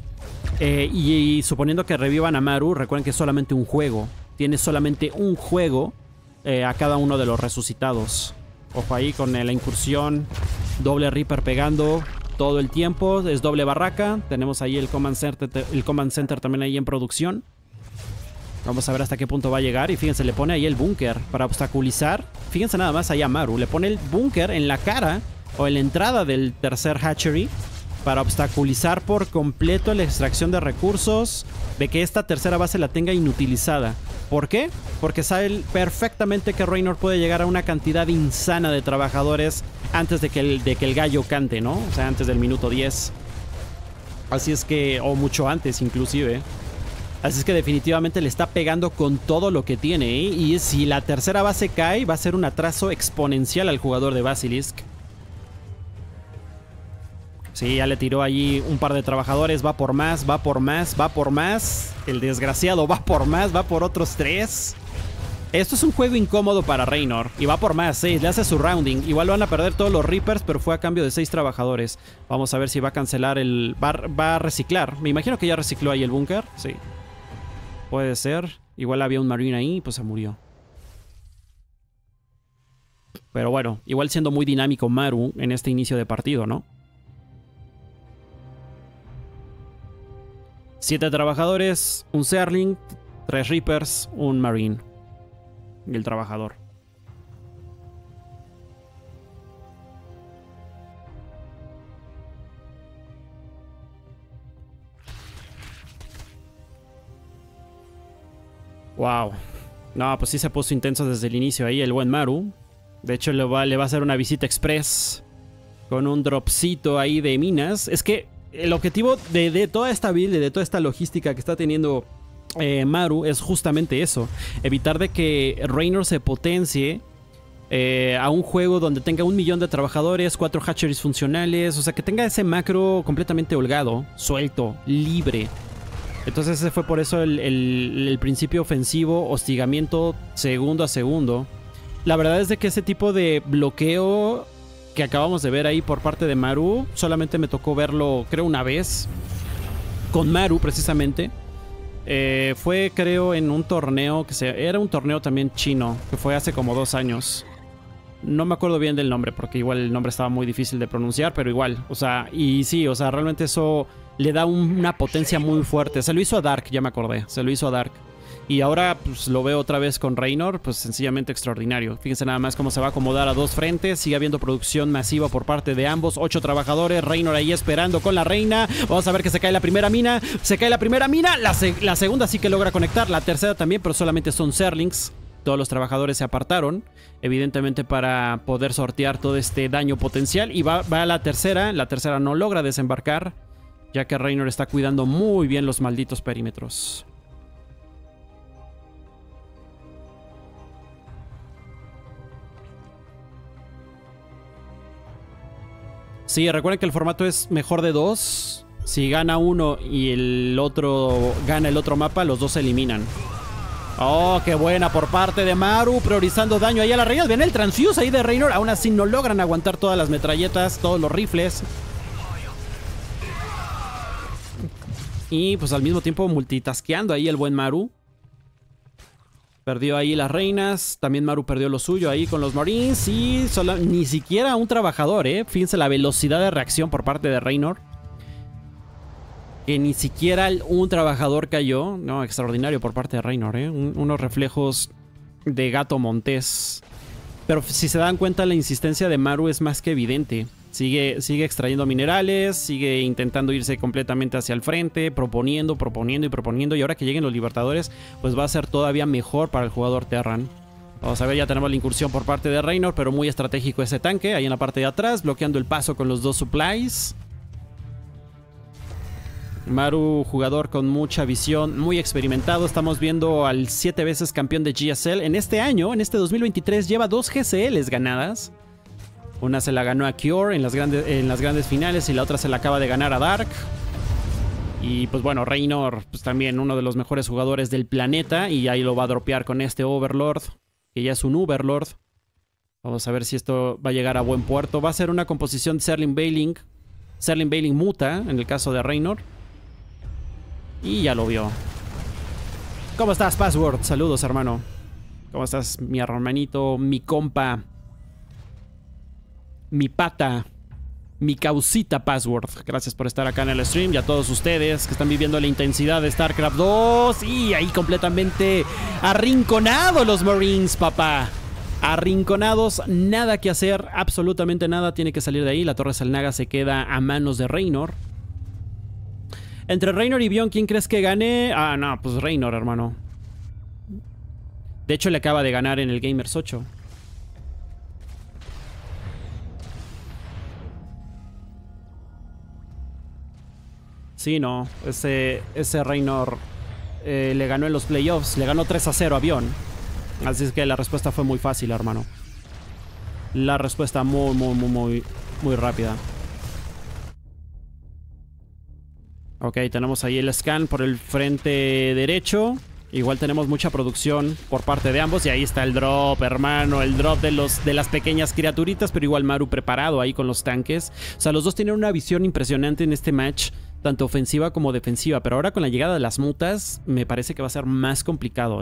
Y suponiendo que revivan a Maru, recuerden que es solamente un juego. Tiene solamente un juego a cada uno de los resucitados. Ojo ahí con la incursión. Doble Reaper pegando todo el tiempo. Es doble barraca. Tenemos ahí el Command Center también ahí en producción. Vamos a ver hasta qué punto va a llegar. Y fíjense, le pone ahí el búnker para obstaculizar. Fíjense nada más ahí a Maru. Le pone el búnker en la cara o en la entrada del tercer hatchery para obstaculizar por completo la extracción de recursos, de que esta tercera base la tenga inutilizada. ¿Por qué? Porque sabe perfectamente que Reynor puede llegar a una cantidad insana de trabajadores antes de que el gallo cante, ¿no? O sea, antes del minuto 10. Así es que, o mucho antes inclusive. Así es que definitivamente le está pegando con todo lo que tiene, ¿eh? Y si la tercera base cae, va a ser un atraso exponencial al jugador de Basilisk. Sí, ya le tiró allí un par de trabajadores. Va por más, va por más, va por más. El desgraciado va por más, va por otros 3. Esto es un juego incómodo para Reynor. Y va por más, 6. Le hace su rounding. Igual van a perder todos los Reapers, pero fue a cambio de 6 trabajadores. Vamos a ver si va a cancelar el... Va a reciclar. Me imagino que ya recicló ahí el búnker. Sí. Puede ser. Igual había un Marine ahí, pues se murió. Pero bueno, igual siendo muy dinámico Maru en este inicio de partido, ¿no? 7 trabajadores, un Zerling, 3 Reapers, un Marine. Y el trabajador. Wow. No, pues sí se puso intenso desde el inicio ahí el buen Maru. De hecho le va a hacer una visita express con un dropcito ahí de minas. Es que el objetivo de toda esta build y de toda esta logística que está teniendo Maru es justamente eso. Evitar de que Reynor se potencie a un juego donde tenga 1 millón de trabajadores, 4 hatcheries funcionales. O sea, que tenga ese macro completamente holgado, suelto, libre. Entonces ese fue por eso el principio ofensivo, hostigamiento segundo a segundo. La verdad es de que ese tipo de bloqueo que acabamos de ver ahí por parte de Maru, solamente me tocó verlo, creo, una vez. Con Maru, precisamente. Fue, creo, en un torneo era un torneo también chino, que fue hace como 2 años. No me acuerdo bien del nombre, porque igual el nombre estaba muy difícil de pronunciar, pero igual, o sea, y sí, o sea, realmente eso le da una potencia muy fuerte. Se lo hizo a Dark, ya me acordé, se lo hizo a Dark. Y ahora pues lo veo otra vez con Reynor, pues sencillamente extraordinario. Fíjense nada más cómo se va a acomodar a 2 frentes. Sigue habiendo producción masiva por parte de ambos. 8 trabajadores, Reynor ahí esperando con la reina. Vamos a ver que se cae la primera mina. Se cae la primera mina, la segunda sí que logra conectar. La tercera también, pero solamente son Zerlings. Todos los trabajadores se apartaron, evidentemente para poder sortear todo este daño potencial. Y va a la tercera no logra desembarcar, ya que Reynor está cuidando muy bien los malditos perímetros. Sí, recuerden que el formato es mejor de 2. Si gana uno y el otro gana el otro mapa, los dos se eliminan. Oh, qué buena por parte de Maru, priorizando daño ahí a las reinas. Ven el transfuse ahí de Reynor. Aún así no logran aguantar todas las metralletas, todos los rifles. Y pues al mismo tiempo multitasqueando ahí el buen Maru. Perdió ahí las reinas. También Maru perdió lo suyo ahí con los Marines. Y ni siquiera un trabajador, Fíjense la velocidad de reacción por parte de Reynor. Que ni siquiera un trabajador cayó. No, extraordinario por parte de Reynor, unos reflejos de gato montés. Pero si se dan cuenta, la insistencia de Maru es más que evidente. Sigue extrayendo minerales, sigue intentando irse completamente hacia el frente, proponiendo. Y ahora que lleguen los libertadores, pues va a ser todavía mejor para el jugador Terran. Vamos a ver, ya tenemos la incursión por parte de Reynor, pero muy estratégico ese tanque, ahí en la parte de atrás, bloqueando el paso con los 2 supplies. Maru, jugador con mucha visión, muy experimentado. Estamos viendo al 7 veces campeón de GSL. En este año, en este 2023, lleva 2 GSLs ganadas. Una se la ganó a Cure en las grandes finales y la otra se la acaba de ganar a Dark. Y pues bueno, Reynor pues también uno de los mejores jugadores del planeta. Y ahí lo va a dropear con este Overlord, que ya es un Uberlord. Vamos a ver si esto va a llegar a buen puerto. Va a ser una composición de Serling Bailing Muta, en el caso de Reynor. Y ya lo vio. ¿Cómo estás, Password? Saludos, hermano. ¿Cómo estás, mi hermanito, mi compa, mi pata, mi causita, Password? Gracias por estar acá en el stream. Y a todos ustedes que están viviendo la intensidad de StarCraft 2. Y ahí completamente arrinconados los Marines, papá. Arrinconados, nada que hacer, absolutamente nada. Tiene que salir de ahí. La Torre Salnaga se queda a manos de Reynor. Entre Reynor y Bion, ¿quién crees que gane? Ah, no, pues Reynor, hermano. De hecho, le acaba de ganar en el Gamers 8. Sí, no. Ese Reynor le ganó en los playoffs. Le ganó 3-0 a Bion. Así es que la respuesta fue muy fácil, hermano. La respuesta muy rápida. Ok, tenemos ahí el scan por el frente derecho. Igual tenemos mucha producción por parte de ambos. Y ahí está el drop, hermano. El drop de las pequeñas criaturitas. Pero igual Maru preparado ahí con los tanques. O sea, los dos tienen una visión impresionante en este match. Tanto ofensiva como defensiva. Pero ahora con la llegada de las mutas, me parece que va a ser más complicado,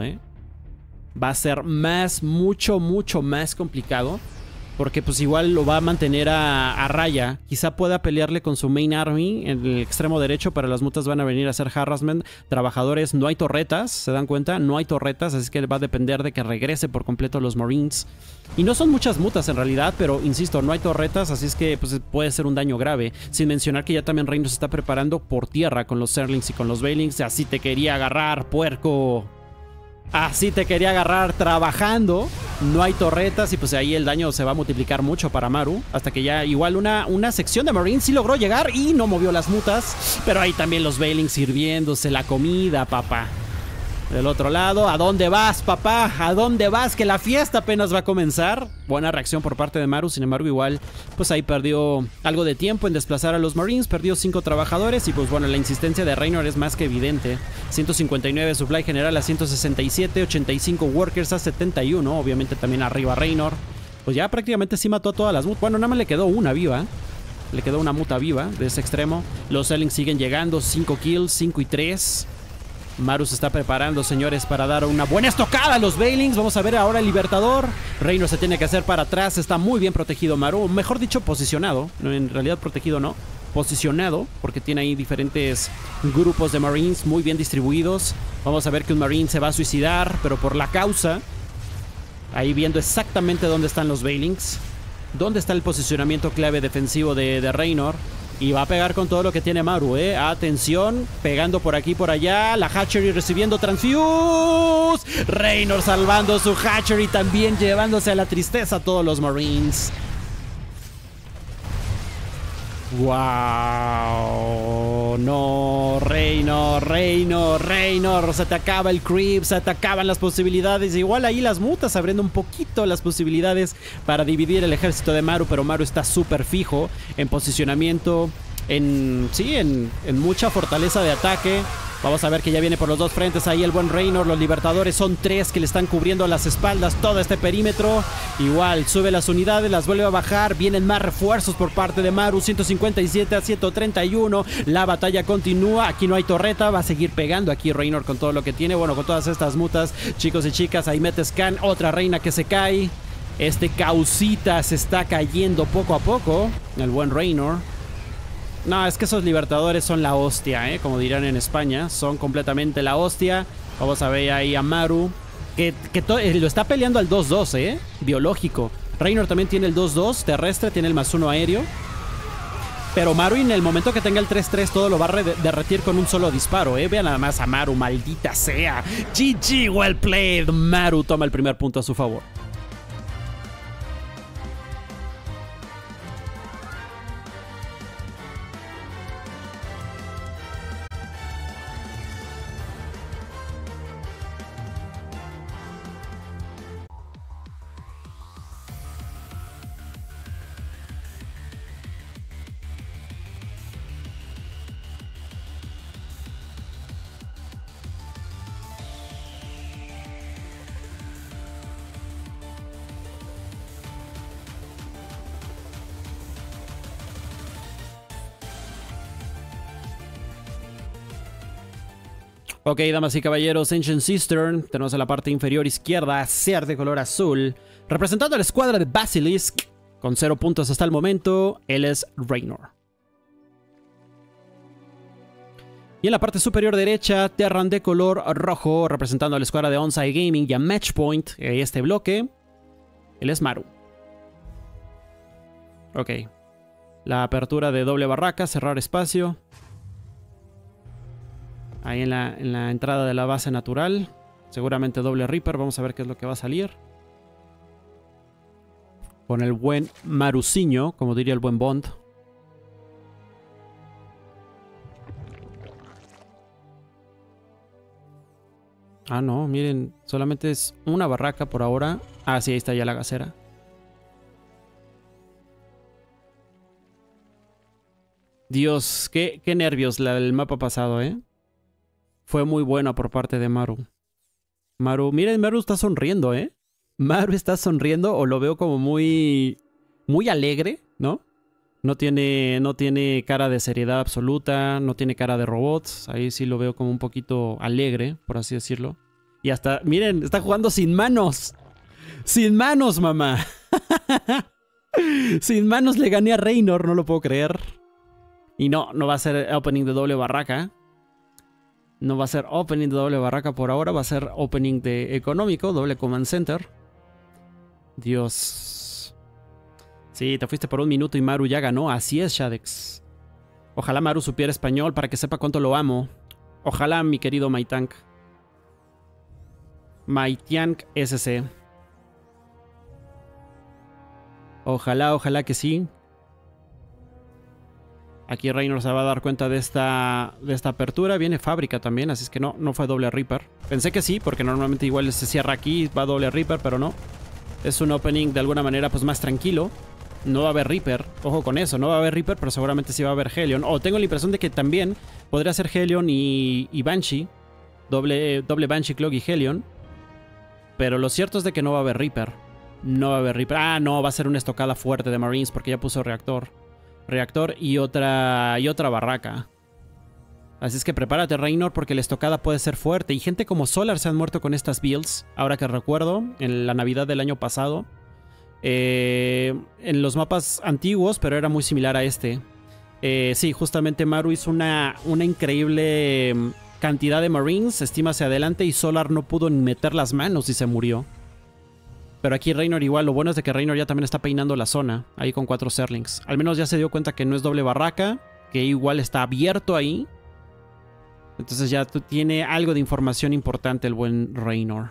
Va a ser mucho más complicado. Porque pues igual lo va a mantener a raya. Quizá pueda pelearle con su main army en el extremo derecho, pero las mutas van a venir a hacer harassment. Trabajadores, no hay torretas, ¿se dan cuenta? No hay torretas, así que va a depender de que regrese por completo los Marines. Y no son muchas mutas en realidad, pero insisto, no hay torretas, así es que pues, puede ser un daño grave. Sin mencionar que ya también Reynor se está preparando por tierra con los Zerlings y con los Bailings. Así te quería agarrar, puerco. Así te quería agarrar trabajando. No hay torretas y pues ahí el daño se va a multiplicar mucho para Maru. Hasta que ya igual una sección de Marines sí logró llegar y no movió las mutas. Pero ahí también los Bailings sirviéndose la comida, papá. Del otro lado, ¿a dónde vas, papá? ¿A dónde vas? Que la fiesta apenas va a comenzar. Buena reacción por parte de Maru. Sin embargo, igual, pues ahí perdió algo de tiempo en desplazar a los Marines. Perdió 5 trabajadores. Y pues bueno, la insistencia de Reynor es más que evidente. 159 supply general a 167. 85 workers a 71. Obviamente también arriba Reynor. Pues ya prácticamente sí mató a todas las mutas. Bueno, nada más le quedó una viva. Le quedó una muta viva de ese extremo. Los Zerlings siguen llegando. 5 kills, 5 y 3. Maru se está preparando, señores, para dar una buena estocada a los Bailings. Vamos a ver ahora el Libertador. Reynor se tiene que hacer para atrás. Está muy bien protegido Maru. Mejor dicho, posicionado. En realidad protegido no. Posicionado, porque tiene ahí diferentes grupos de Marines muy bien distribuidos. Vamos a ver que un Marine se va a suicidar, pero por la causa. Ahí viendo exactamente dónde están los Bailings. Dónde está el posicionamiento clave defensivo de Reynor. Y va a pegar con todo lo que tiene Maru, Atención, pegando por aquí y por allá. La Hatchery recibiendo transfuse. Reynor salvando su Hatchery, también llevándose a la tristeza a todos los Marines. ¡Wow! No, Reynor. Se te acaba el creep, se te acaban las posibilidades. Igual ahí las mutas abriendo un poquito las posibilidades para dividir el ejército de Maru. Pero Maru está súper fijo, en posicionamiento, en mucha fortaleza de ataque. 159 supply general a 167. 85 workers a 71. Obviamente también arriba Reynor. Pues ya prácticamente sí mató a todas las mutas. Pero ahí también los Bailings siguen llegando. 5 kills, 5 y 3. Maru se está preparando, señores, para dar una buena estocada a los Bailings. Vamos a ver que ya viene por los dos frentes ahí el buen Reynor. Los libertadores son 3 que le están cubriendo las espaldas todo este perímetro. Igual, sube las unidades, las vuelve a bajar. Vienen más refuerzos por parte de Maru. 157 a 131. La batalla continúa. Aquí no hay torreta. Va a seguir pegando aquí Reynor con todo lo que tiene. Bueno, con todas estas mutas, chicos y chicas. Ahí mete Scan. Otra reina que se cae. Este Causita se está cayendo poco a poco. El buen Reynor. No, es que esos libertadores son la hostia, como dirían en España. Son completamente la hostia. Vamos a ver ahí a Maru. Que lo está peleando al 2-2, biológico. Reynor también tiene el 2-2 terrestre. Tiene el +1 aéreo. Pero Maru en el momento que tenga el 3-3 todo lo va a derretir con un solo disparo, Vean nada más a Maru, maldita sea. GG, well played. Maru toma el primer punto a su favor. Ok, damas y caballeros, Ancient Cistern. Tenemos en la parte inferior izquierda Ser de color azul. Representando a la escuadra de Basilisk. Con 0 puntos hasta el momento. Él es Reynor. Y en la parte superior derecha, Terran de color rojo. Representando a la escuadra de Onside Gaming y a Matchpoint. Este bloque. Él es Maru. Ok. La apertura de doble barraca. Cerrar espacio. Ahí en la entrada de la base natural. Seguramente doble Reaper. Vamos a ver qué es lo que va a salir. Con el buen Maruciño, como diría el buen Bond. Ah, no, miren. Solamente es una barraca por ahora. Ah, sí, ahí está ya la gasera. Dios, qué nervios el mapa pasado, Fue muy buena por parte de Maru. Miren, Maru está sonriendo, Maru está sonriendo o lo veo como muy alegre, ¿no? No tiene cara de seriedad absoluta, no tiene cara de robots. Ahí sí lo veo como un poquito alegre, por así decirlo. Y hasta, miren, está jugando sin manos. Sin manos, mamá. Sin manos le gané a Reynor, no lo puedo creer. Y no va a ser opening de doble barraca. No va a ser opening de doble barraca por ahora. Va a ser opening de económico, doble command center. Dios. Sí, te fuiste por un minuto y Maru ya ganó. Así es, Shadex. Ojalá Maru supiera español para que sepa cuánto lo amo. Ojalá, mi querido Maitank. Maitiank SC. Ojalá que sí. Aquí Reynor se va a dar cuenta de esta apertura. Viene fábrica también, así es que no fue doble Reaper. Pensé que sí, porque normalmente igual se cierra aquí, va doble Reaper, pero no. Es un opening de alguna manera pues más tranquilo. No va a haber Reaper, ojo con eso, no va a haber Reaper, pero seguramente sí va a haber Hellion. Tengo la impresión de que también podría ser Hellion y Banshee. Doble Banshee, Clog y Hellion. Pero lo cierto es de que no va a haber Reaper. No va a haber Reaper. Ah, no, va a ser una estocada fuerte de Marines porque ya puso reactor y otra barraca. Así es que prepárate, Reynor, porque la estocada puede ser fuerte. Y gente como Solar se han muerto con estas builds. Ahora que recuerdo, en la Navidad del año pasado. En los mapas antiguos, pero era muy similar a este. Sí, justamente Maru hizo una increíble cantidad de Marines. Estima hacia adelante y Solar no pudo ni meter las manos y se murió. Pero aquí Reynor igual, lo bueno es de que Reynor ya también está peinando la zona, ahí con 4 Zerlings. Al menos ya se dio cuenta que no es doble barraca, que igual está abierto ahí. Entonces ya tiene algo de información importante el buen Reynor.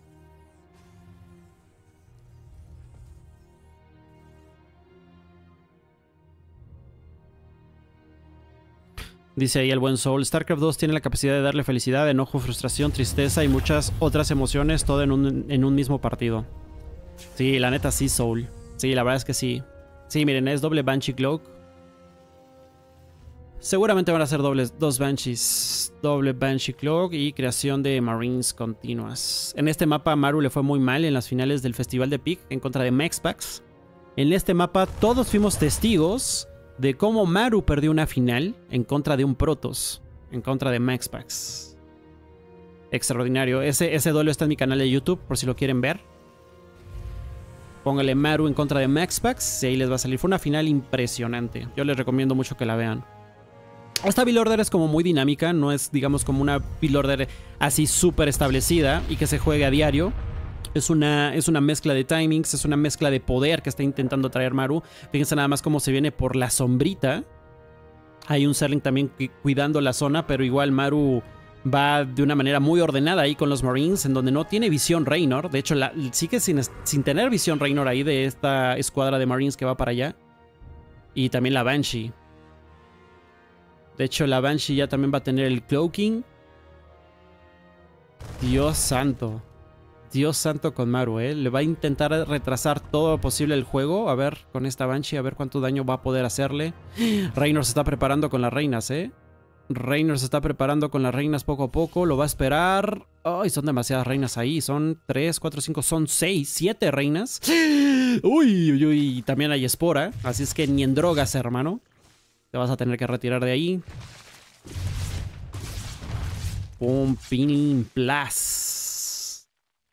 Dice ahí el buen Soul, StarCraft 2 tiene la capacidad de darle felicidad, enojo, frustración, tristeza y muchas otras emociones, todo en un mismo partido. Sí, la neta sí, Soul. Sí, la verdad es que sí. Sí, miren, es doble Banshee Cloak. Seguramente van a ser dos Banshees. Doble Banshee Cloak y creación de Marines continuas. En este mapa Maru le fue muy mal en las finales del Festival de Peak en contra de Mexpax. En este mapa todos fuimos testigos de cómo Maru perdió una final en contra de un Protoss. En contra de Mexpax. Extraordinario. Ese duelo está en mi canal de YouTube por si lo quieren ver. Póngale Maru en contra de Mexpax y ahí les va a salir. Fue una final impresionante. Yo les recomiendo mucho que la vean. Esta build order es como muy dinámica, no es digamos como una build order así súper establecida y que se juegue a diario. Es una mezcla de timings, es una mezcla de poder que está intentando traer Maru. Fíjense nada más cómo se viene por la sombrita. Hay un Zerling también cuidando la zona, pero igual Maru va de una manera muy ordenada ahí con los Marines, en donde no tiene visión Raynor. De hecho, sigue sin tener visión Raynor ahí de esta escuadra de Marines que va para allá. Y también la Banshee. De hecho, la Banshee ya también va a tener el Cloaking. Dios santo. Dios santo con Maru, ¿eh? Le va a intentar retrasar todo lo posible el juego. A ver, con esta Banshee, a ver cuánto daño va a poder hacerle. Raynor se está preparando con las reinas, ¿eh? Raynor se está preparando con las reinas poco a poco. Lo va a esperar. Ay, son demasiadas reinas ahí. Son 3, 4, 5, son 6, 7 reinas. Uy, uy, uy. También hay espora. Así es que ni en drogas, hermano. Te vas a tener que retirar de ahí. Un Pinning Plus.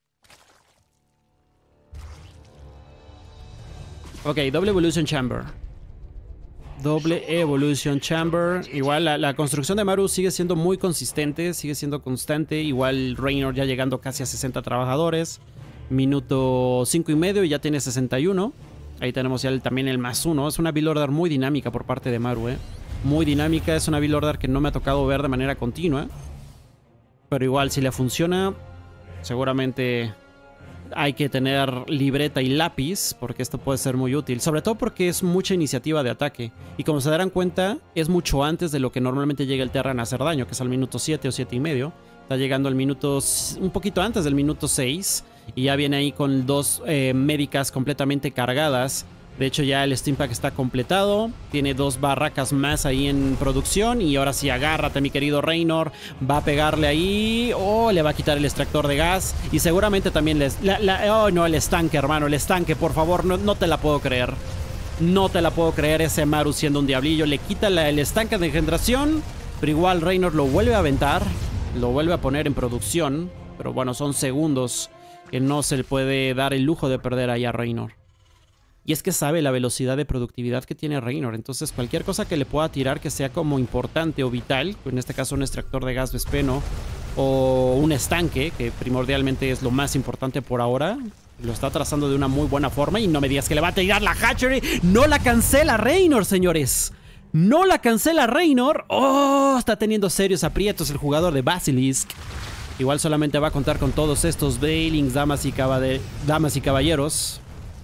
Ok, doble Evolution Chamber. Doble Evolution Chamber. Igual la construcción de Maru sigue siendo muy consistente. Sigue siendo constante. Igual Raynor ya llegando casi a 60 trabajadores. Minuto 5 y medio y ya tiene 61. Ahí tenemos ya también el +1. Es una build order muy dinámica por parte de Maru, muy dinámica. Es una build order que no me ha tocado ver de manera continua. Pero igual si le funciona, seguramente hay que tener libreta y lápiz, porque esto puede ser muy útil. Sobre todo porque es mucha iniciativa de ataque. Y como se darán cuenta, es mucho antes de lo que normalmente llega el Terran a hacer daño, que es al minuto 7 o 7 y medio. Está llegando al minuto, un poquito antes del minuto 6. Y ya viene ahí con 2 médicas completamente cargadas. De hecho ya el Steam Pack está completado. Tiene 2 barracas más ahí en producción. Y ahora sí, agárrate mi querido Raynor. Va a pegarle ahí. Oh, le va a quitar el extractor de gas. Y seguramente también oh no, el estanque, hermano. El estanque, por favor, no te la puedo creer. No te la puedo creer, ese Maru siendo un diablillo. Le quita el estanque de engendración. Pero igual Raynor lo vuelve a aventar. Lo vuelve a poner en producción. Pero bueno, son segundos que no se le puede dar el lujo de perder ahí a Raynor. Y es que sabe la velocidad de productividad que tiene Raynor. Entonces cualquier cosa que le pueda tirar que sea como importante o vital, en este caso un extractor de gas Vespeno o un estanque, que primordialmente es lo más importante por ahora, lo está trazando de una muy buena forma. Y no me digas que le va a tirar la Hatchery. No la cancela Raynor, señores. No la cancela Raynor. Oh, está teniendo serios aprietos el jugador de Basilisk. Igual solamente va a contar con todos estos Veilings, damas y caballeros.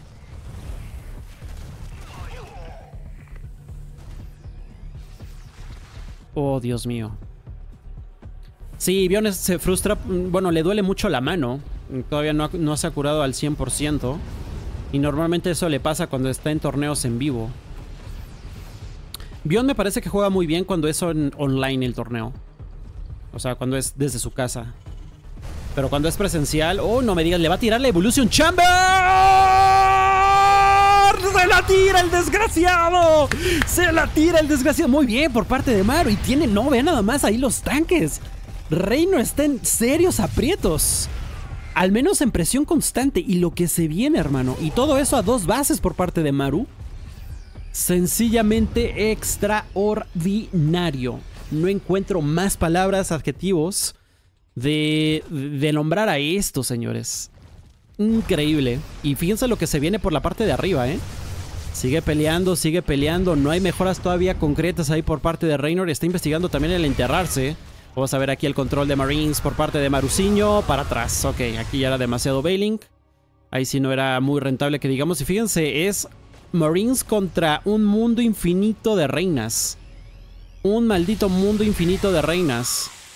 Oh, Dios mío. Sí, Biones se frustra. Bueno, le duele mucho la mano. Todavía no se ha curado al 100%. Y normalmente eso le pasa cuando está en torneos en vivo. Bion me parece que juega muy bien cuando es online el torneo. O sea, cuando es desde su casa. Pero cuando es presencial... Oh, no me digas, le va a tirar la Evolution Chamber. ¡Se la tira el desgraciado! ¡Se la tira el desgraciado! Muy bien por parte de Maru. Y tiene, no, vean nada más ahí los tanques. Reino está en serios aprietos. Al menos en presión constante. Y lo que se viene, hermano. Y todo eso a 2 bases por parte de Maru. Sencillamente extraordinario. No encuentro más palabras, adjetivos de nombrar a esto, señores. Increíble. Y fíjense lo que se viene por la parte de arriba, Sigue peleando, sigue peleando. No hay mejoras todavía concretas ahí por parte de Raynor. Está investigando también el enterrarse. Vamos a ver aquí el control de Marines por parte de Maruciño. Para atrás. Ok, aquí ya era demasiado bailing. Ahí sí no era muy rentable que digamos. Y fíjense, es Marines contra un mundo infinito de reinas. Un maldito mundo infinito de reinas.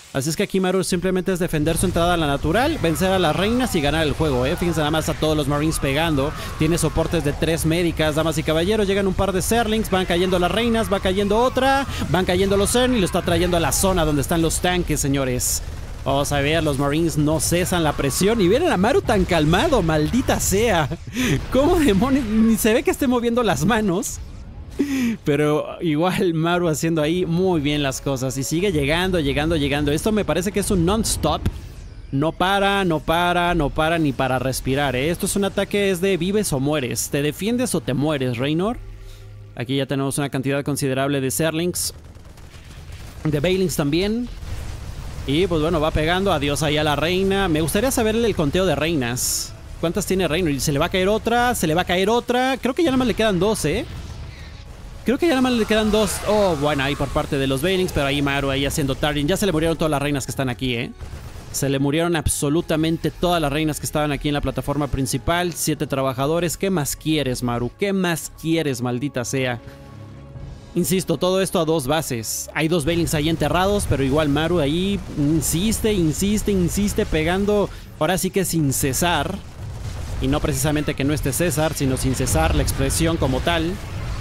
Así es que aquí Maru simplemente es defender su entrada a la natural, vencer a las reinas y ganar el juego, ¿eh? Fíjense nada más a todos los Marines pegando. Tiene soportes de 3 médicas, damas y caballeros. Llegan un par de Zerlings, van cayendo las reinas, va cayendo otra, van cayendo los Zerlings y lo está trayendo a la zona donde están los tanques, señores. Vamos a ver, los Marines no cesan la presión y vienen a Maru tan calmado, maldita sea. ¿Cómo demonios? Ni se ve que esté moviendo las manos. Pero igual Maru haciendo ahí muy bien las cosas. Y sigue llegando. Esto me parece que es un non-stop. No para ni para respirar, ¿eh? Esto es un ataque, es de vives o mueres. Te defiendes o te mueres, Raynor. Aquí ya tenemos una cantidad considerable de Zerlings. De Banelings también. Y pues bueno, va pegando. Adiós ahí a la reina. Me gustaría saberle el conteo de reinas. ¿Cuántas tiene Raynor? Y se le va a caer otra. Creo que ya nada más le quedan 2, ¿eh? Creo que ya nada más le quedan 2. Oh, bueno, ahí por parte de los Banelings. Pero ahí Maru ahí haciendo targeting. Ya se le murieron todas las reinas que están aquí, ¿eh? Se le murieron absolutamente todas las reinas que estaban aquí en la plataforma principal. 7 trabajadores. ¿Qué más quieres, Maru? ¿Qué más quieres, maldita sea? Insisto, todo esto a 2 bases. Hay 2 Banelings ahí enterrados, pero igual Maru ahí insiste, pegando. Ahora sí que sin cesar. Y no precisamente que no esté César, sino sin cesar la expresión como tal.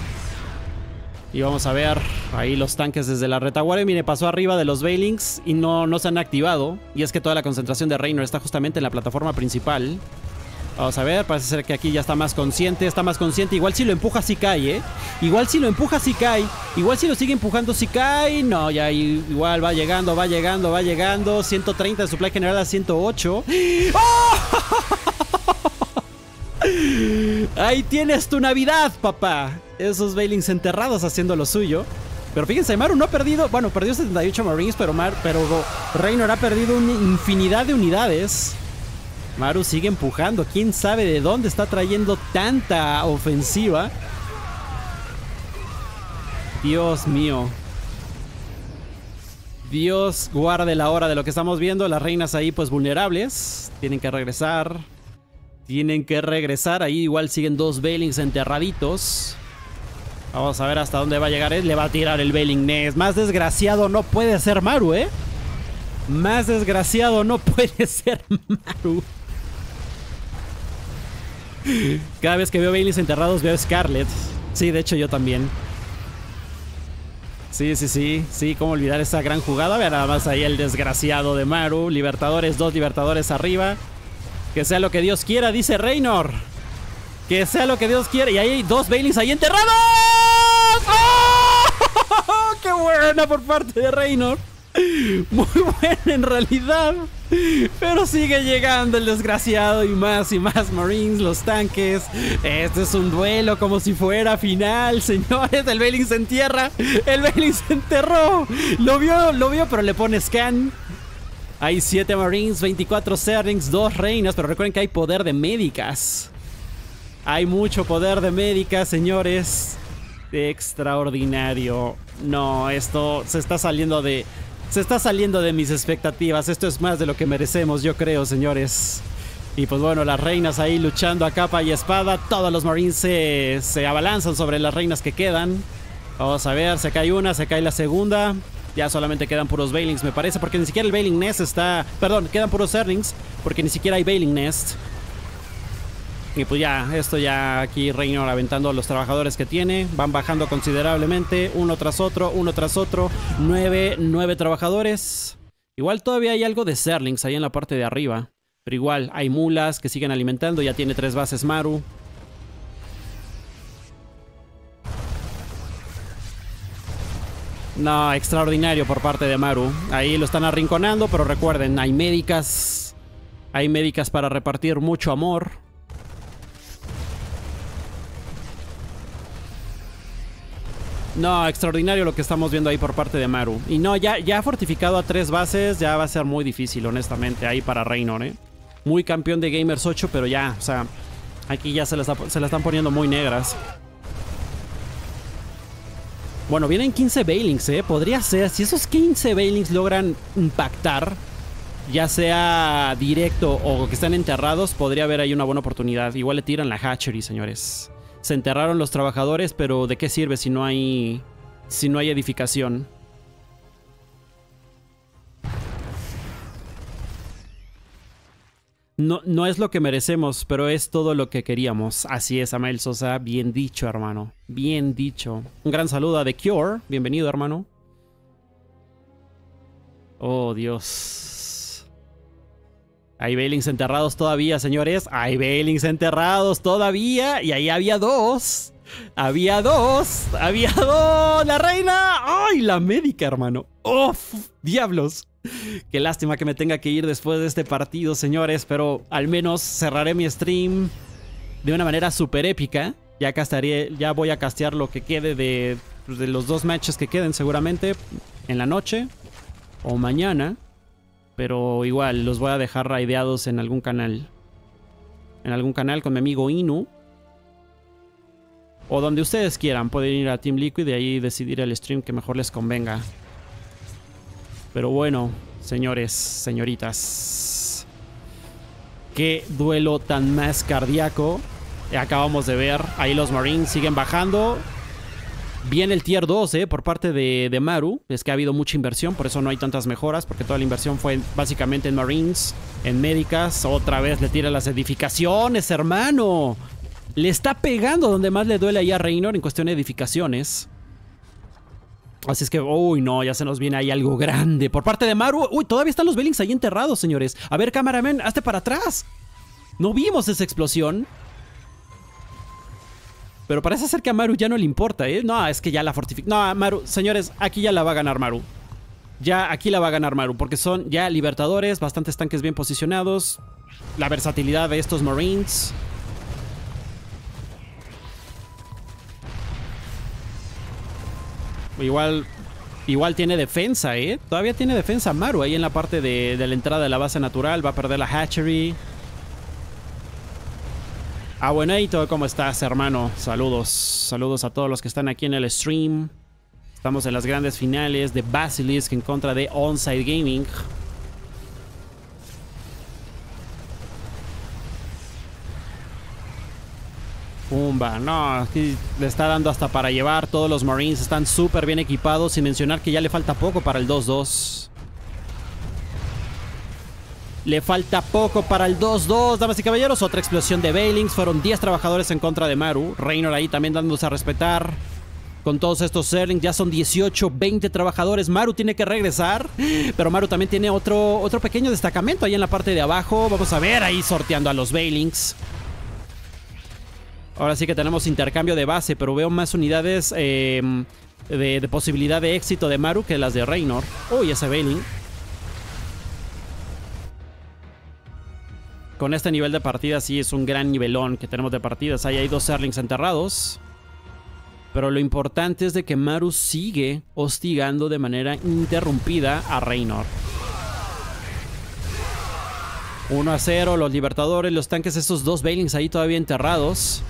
Y vamos a ver ahí los tanques desde la retaguardia. Mire, pasó arriba de los Banelings y no se han activado. Y es que toda la concentración de Raynor está justamente en la plataforma principal. Vamos a ver, parece ser que aquí ya está más consciente. Igual si lo empuja sí cae, ¿eh? Igual si lo sigue empujando sí cae. No, ya igual va llegando. 130 de supply general a 108. ¡Oh! Ahí tienes tu Navidad, papá. Esos Banelings enterrados haciendo lo suyo. Pero fíjense, Maru no ha perdido. Bueno, perdió 78 Marines, pero Raynor ha perdido una infinidad de unidades. Maru sigue empujando. ¿Quién sabe de dónde está trayendo tanta ofensiva? Dios mío. Dios guarde la hora de lo que estamos viendo. Las reinas ahí pues vulnerables. Tienen que regresar. Ahí igual siguen 2 Banelings enterraditos. Vamos a ver hasta dónde va a llegar. Le va a tirar el Baneling Nest. Más desgraciado no puede ser Maru, ¿eh? Más desgraciado no puede ser Maru. Cada vez que veo Banelings enterrados veo Scarlet. Sí, de hecho yo también. Sí, cómo olvidar esa gran jugada. Vean nada más ahí el desgraciado de Maru. Libertadores, 2 libertadores arriba. Que sea lo que Dios quiera, dice Raynor. Que sea lo que Dios quiera. Y ahí hay 2 Banelings ahí enterrados. ¡Oh! ¡Qué buena por parte de Raynor! Muy buena en realidad. Pero sigue llegando el desgraciado y más Marines, los tanques. Este es un duelo como si fuera final, señores. El Baneling se entierra. El Baneling se enterró. Lo vio, pero le pone scan. Hay 7 Marines, 24 Zerlings, 2 reinas. Pero recuerden que hay poder de médicas. Hay mucho poder de médicas, señores. Extraordinario. No, esto se está saliendo de mis expectativas. Esto es más de lo que merecemos, yo creo, señores. Y pues bueno, las reinas ahí luchando a capa y espada. Todos los Marines se abalanzan sobre las reinas que quedan. Vamos a ver, se cae una, se cae la segunda. Ya solamente quedan puros Banelings, me parece, porque ni siquiera el Baneling Nest está... Perdón, quedan puros Zerlings, porque ni siquiera hay Baneling Nest. Y pues ya, esto ya aquí Raynor aventando a los trabajadores que tiene. Van bajando considerablemente, uno tras otro. 9 trabajadores. Igual todavía hay algo de Zerlings ahí en la parte de arriba. Pero igual, hay mulas que siguen alimentando. Ya tiene 3 bases Maru. No, extraordinario por parte de Maru. Ahí lo están arrinconando, pero recuerden, hay médicas. Hay médicas para repartir mucho amor. No, extraordinario lo que estamos viendo ahí por parte de Maru. Y no, ya fortificado a 3 bases, ya va a ser muy difícil, honestamente, ahí para Raynor, ¿eh? Muy campeón de Gamers 8, pero ya, o sea, aquí ya se la están poniendo muy negras. Bueno, vienen 15 Banelings, ¿eh? Podría ser, si esos 15 Banelings logran impactar, ya sea directo o que están enterrados, podría haber ahí una buena oportunidad. Igual le tiran la hatchery, señores. Se enterraron los trabajadores, pero ¿de qué sirve si no hay edificación? No es lo que merecemos, pero es todo lo que queríamos. Así es, Amael Sosa. Bien dicho, hermano. Bien dicho. Un gran saludo a The Cure. Bienvenido, hermano. Oh, Dios. Hay Bailings enterrados todavía, señores. Hay Bailings enterrados todavía. Y ahí había dos. Había dos. La reina. ¡Ay, la médica, hermano! ¡Uf! ¡Diablos! Qué lástima que me tenga que ir después de este partido, señores. Pero al menos cerraré mi stream de una manera súper épica. Ya voy a castear lo que quede de los 2 matches que queden seguramente en la noche o mañana. Pero igual los voy a dejar raideados en algún canal. En algún canal con mi amigo Inu. O donde ustedes quieran. Pueden ir a Team Liquid y ahí decidir el stream que mejor les convenga. Pero bueno, señores, señoritas. Qué duelo tan más cardíaco acabamos de ver. Ahí los Marines siguen bajando. Bien el tier 2, por parte de Maru. Es que ha habido mucha inversión, por eso no hay tantas mejoras. Porque toda la inversión fue básicamente en Marines, en médicas. Otra vez le tira las edificaciones, hermano. Le está pegando donde más le duele ahí a Reynor en cuestión de edificaciones. Así es que, uy, no, ya se nos viene ahí algo grande por parte de Maru. Uy, todavía están los Bailings ahí enterrados, señores. A ver, cameraman, hazte para atrás. No vimos esa explosión. Pero parece ser que a Maru ya no le importa, ¿eh? No, es que ya la fortifica. No, Maru, señores, aquí ya la va a ganar Maru. Ya aquí la va a ganar Maru, porque son ya libertadores, bastantes tanques bien posicionados. La versatilidad de estos Marines. Igual tiene defensa, ¿eh? Todavía tiene defensa Maru ahí en la parte de la entrada de la base natural. Va a perder la hatchery. Buenaito, ¿cómo estás, hermano? Saludos. Saludos a todos los que están aquí en el stream. Estamos en las grandes finales de Basilisk en contra de Onside Gaming. Pumba, no, aquí le está dando hasta para llevar. Todos los Marines están súper bien equipados. Sin mencionar que ya le falta poco para el 2-2. Le falta poco para el 2-2, damas y caballeros. Otra explosión de Bailings. Fueron 10 trabajadores en contra de Maru. Reynor ahí también dándose a respetar. Con todos estos Zerlings ya son 18, 20 trabajadores. Maru tiene que regresar. Pero Maru también tiene otro pequeño destacamento ahí en la parte de abajo. Vamos a ver ahí sorteando a los Bailings. Ahora sí que tenemos intercambio de base, pero veo más unidades de posibilidad de éxito de Maru que las de Reynor. Uy, ese Bailing. Con este nivel de partida sí es un gran nivelón que tenemos de partidas. Ahí hay 2 Zerlings enterrados. Pero lo importante es de que Maru sigue hostigando de manera interrumpida a Reynor. 1-0, los libertadores, los tanques, estos 2 Bailings ahí todavía enterrados.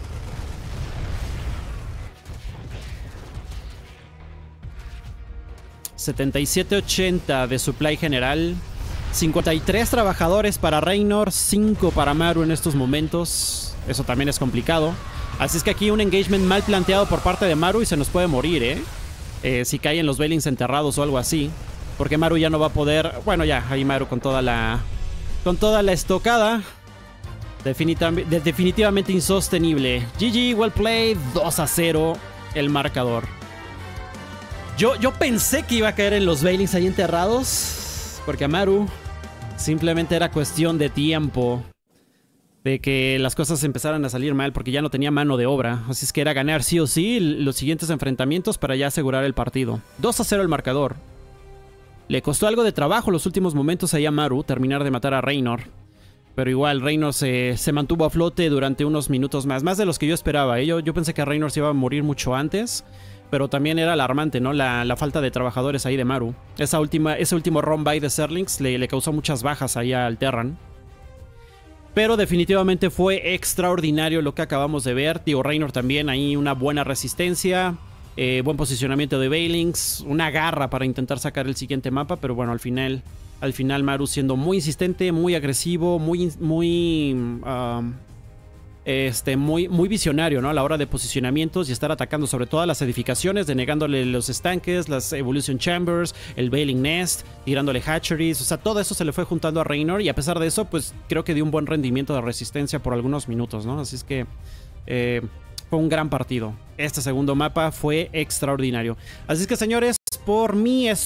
$77.80 de supply general. 53 trabajadores para Reynor, 5 para Maru en estos momentos. Eso también es complicado. Así es que aquí un engagement mal planteado por parte de Maru y se nos puede morir, si caen los Bailings enterrados o algo así. Porque Maru ya no va a poder... Bueno, ya, ahí Maru con toda la estocada. Definitivamente insostenible. GG, well played. 2-0 el marcador. Yo pensé que iba a caer en los Bailings ahí enterrados. Porque a Maru simplemente era cuestión de tiempo de que las cosas empezaran a salir mal, porque ya no tenía mano de obra. Así es que era ganar sí o sí los siguientes enfrentamientos para ya asegurar el partido. 2-0 el marcador. Le costó algo de trabajo los últimos momentos ahí a Maru terminar de matar a Reynor. Pero igual Reynor se mantuvo a flote durante unos minutos más de los que yo esperaba. Yo pensé que Reynor se iba a morir mucho antes. Pero también era alarmante, ¿no? La falta de trabajadores ahí de Maru. Ese último run-by de Zerlings le causó muchas bajas ahí al Terran. Pero definitivamente fue extraordinario lo que acabamos de ver. Tío Reynor también ahí una buena resistencia. Buen posicionamiento de Bailings. Una garra para intentar sacar el siguiente mapa. Pero bueno, al final Maru siendo muy insistente, muy agresivo, muy muy visionario, ¿no? A la hora de posicionamientos y estar atacando sobre todo a las edificaciones, denegándole los estanques, las Evolution Chambers, el Bailing Nest, tirándole hatcheries. O sea, todo eso se le fue juntando a Reynor y a pesar de eso, pues creo que dio un buen rendimiento de resistencia por algunos minutos, ¿no? Así es que fue un gran partido. Este segundo mapa fue extraordinario. Así es que, señores, por mí es